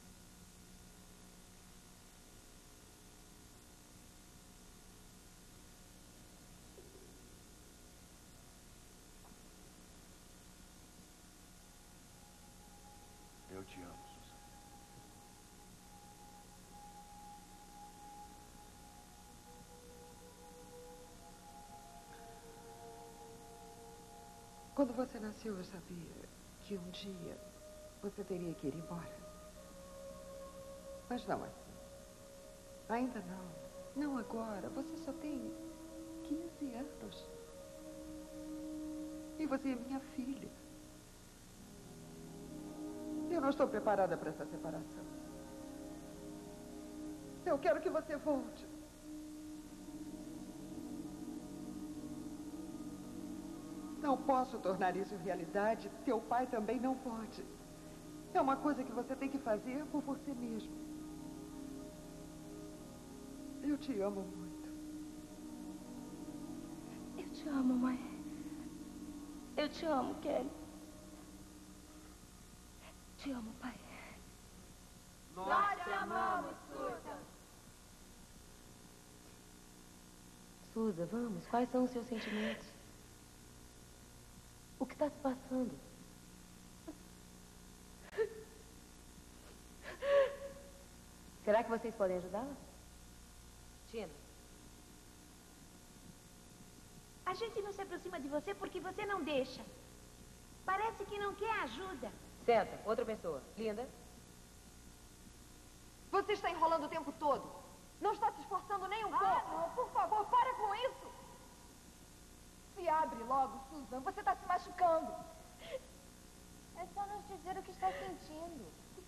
Eu te amo, Susan. Quando você nasceu, eu sabia que um dia você teria que ir embora. Mas não assim. Ainda não. Não agora. Você só tem 15 anos. E você é minha filha. Eu não estou preparada para essa separação. Eu quero que você volte. Não posso tornar isso realidade. Teu pai também não pode. É uma coisa que você tem que fazer por você mesmo. Eu te amo muito. Eu te amo, mãe. Eu te amo, Kelly. Te amo, pai. Nós te amamos, Susan. Susan, vamos. Quais são os seus sentimentos? O que está se passando? Será que vocês podem ajudá-la? Tina. A gente não se aproxima de você porque você não deixa. Parece que não quer ajuda. Senta, outra pessoa. Linda. Você está enrolando o tempo todo. Não está se esforçando nem um pouco. Não, por favor, para com isso. Se abre logo, Susan. Você está se machucando. É só nos dizer o que está sentindo.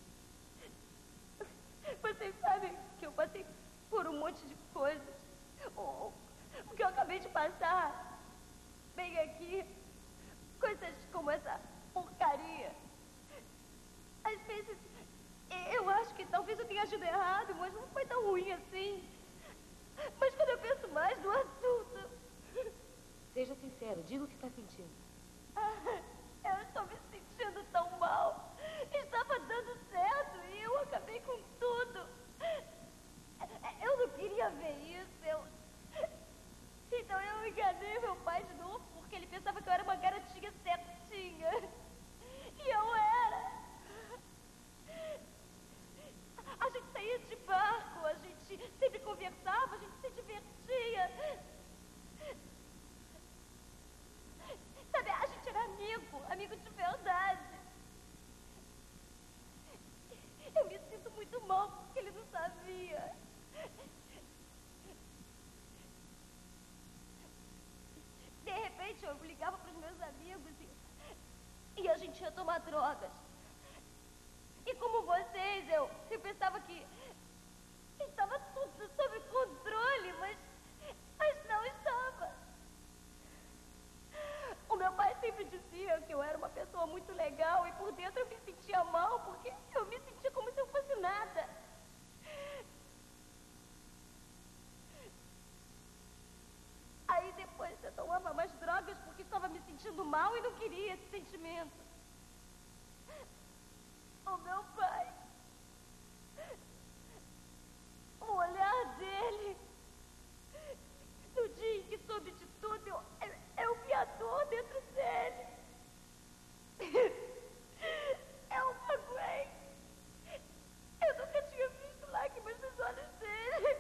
Vocês sabem que eu passei por um monte de coisas. O que eu acabei de passar. Bem aqui. Coisas como essa porcaria. Às vezes, eu acho que talvez eu tenha agido errado, mas não foi tão ruim assim. Mas quando eu penso mais no assunto... Seja sincero, diga o que está sentindo. Eu estou me sentindo tão mal. Estava dando certo e eu acabei com tudo. Eu não queria ver isso. Então eu enganei meu pai de novo porque ele pensava que eu era uma garotinha certinha. E eu era. A gente saía de barco, a gente sempre conversava conversava, a gente se divertia. Sabe, a gente era amigo de verdade. Eu me sinto muito mal porque ele não sabia. De repente, eu ligava para os meus amigos e a gente ia tomar drogas. E como vocês, eu pensava que estava tudo sob controle, mas não estava. O meu pai sempre dizia que eu era uma pessoa muito legal e por dentro eu me sentia mal, porque eu me sentia como se eu fosse nada. Aí depois eu tomava mais drogas porque estava me sentindo mal e não queria esse sentimento. O meu pai, o olhar dele, no dia em que soube de tudo, eu vi a dor dentro dele. Eu magoei. Eu nunca tinha visto lágrimas nos olhos dele.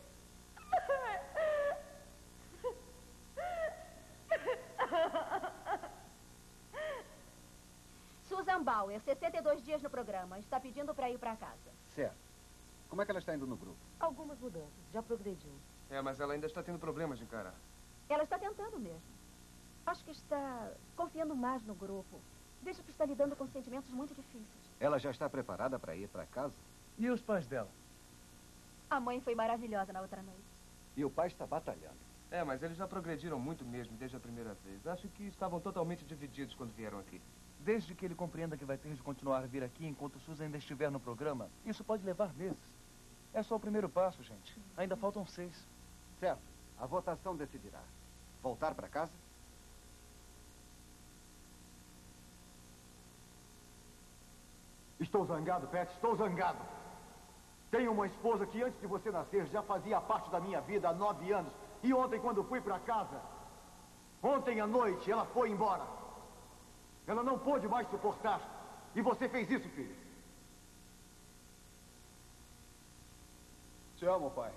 Susan Bauer, 62 dias no programa. Está pedindo para ir para casa. Certo. Como é que ela está indo no grupo? Algumas mudanças. Já progrediu. Mas ela ainda está tendo problemas de encarar. Ela está tentando mesmo. Acho que está confiando mais no grupo. Veja que está lidando com sentimentos muito difíceis. Ela já está preparada para ir para casa? E os pais dela? A mãe foi maravilhosa na outra noite. E o pai está batalhando. Mas eles já progrediram muito mesmo desde a primeira vez. Acho que estavam totalmente divididos quando vieram aqui. Desde que ele compreenda que vai ter de continuar a vir aqui enquanto Susan ainda estiver no programa, isso pode levar meses. É só o primeiro passo, gente. Ainda faltam 6. Certo. A votação decidirá. Voltar para casa? Estou zangado, Pat, estou zangado. Tenho uma esposa que antes de você nascer já fazia parte da minha vida há 9 anos. E ontem, quando fui para casa, ontem à noite, ela foi embora. Ela não pôde mais suportar. E você fez isso, filho. Te amo, pai.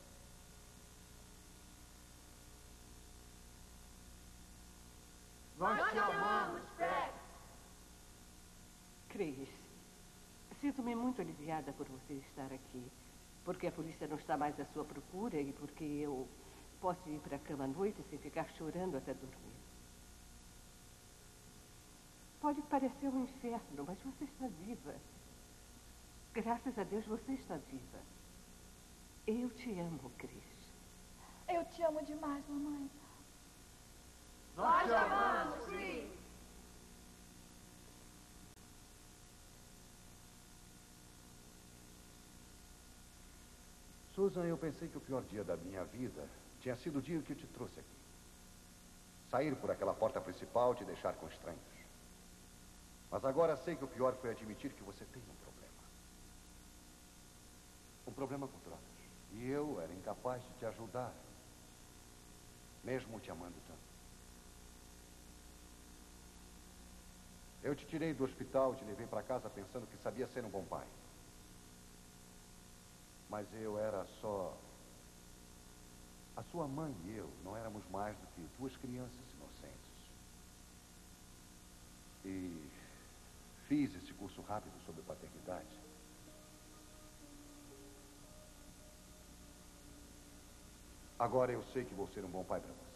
Nós te amamos, Pat. Chris, sinto-me muito aliviada por você estar aqui. Porque a polícia não está mais à sua procura e porque eu posso ir para a cama à noite sem ficar chorando até dormir. Pode parecer um inferno, mas você está viva. Graças a Deus você está viva. Eu te amo, Chris. Eu te amo demais, mamãe. Nós te amamos, Chris. Susan, eu pensei que o pior dia da minha vida tinha sido o dia que eu te trouxe aqui. Sair por aquela porta principal e te deixar com estranhos. Mas agora sei que o pior foi admitir que você tem um problema. Um problema com drogas. E eu era incapaz de te ajudar. Mesmo te amando tanto. Eu te tirei do hospital e te levei para casa pensando que sabia ser um bom pai. Mas eu era só... A sua mãe e eu não éramos mais do que 2 crianças inocentes. E fiz esse curso rápido sobre paternidade. Agora eu sei que vou ser um bom pai para você.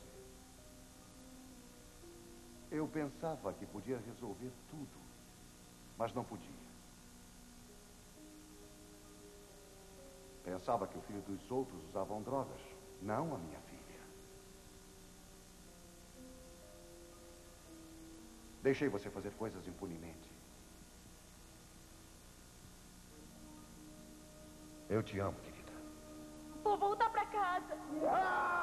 Eu pensava que podia resolver tudo, mas não podia. Pensava que o filho dos outros usavam drogas, não a minha filha. Deixei você fazer coisas impunemente. Eu te amo, querida. Vou voltar pra casa.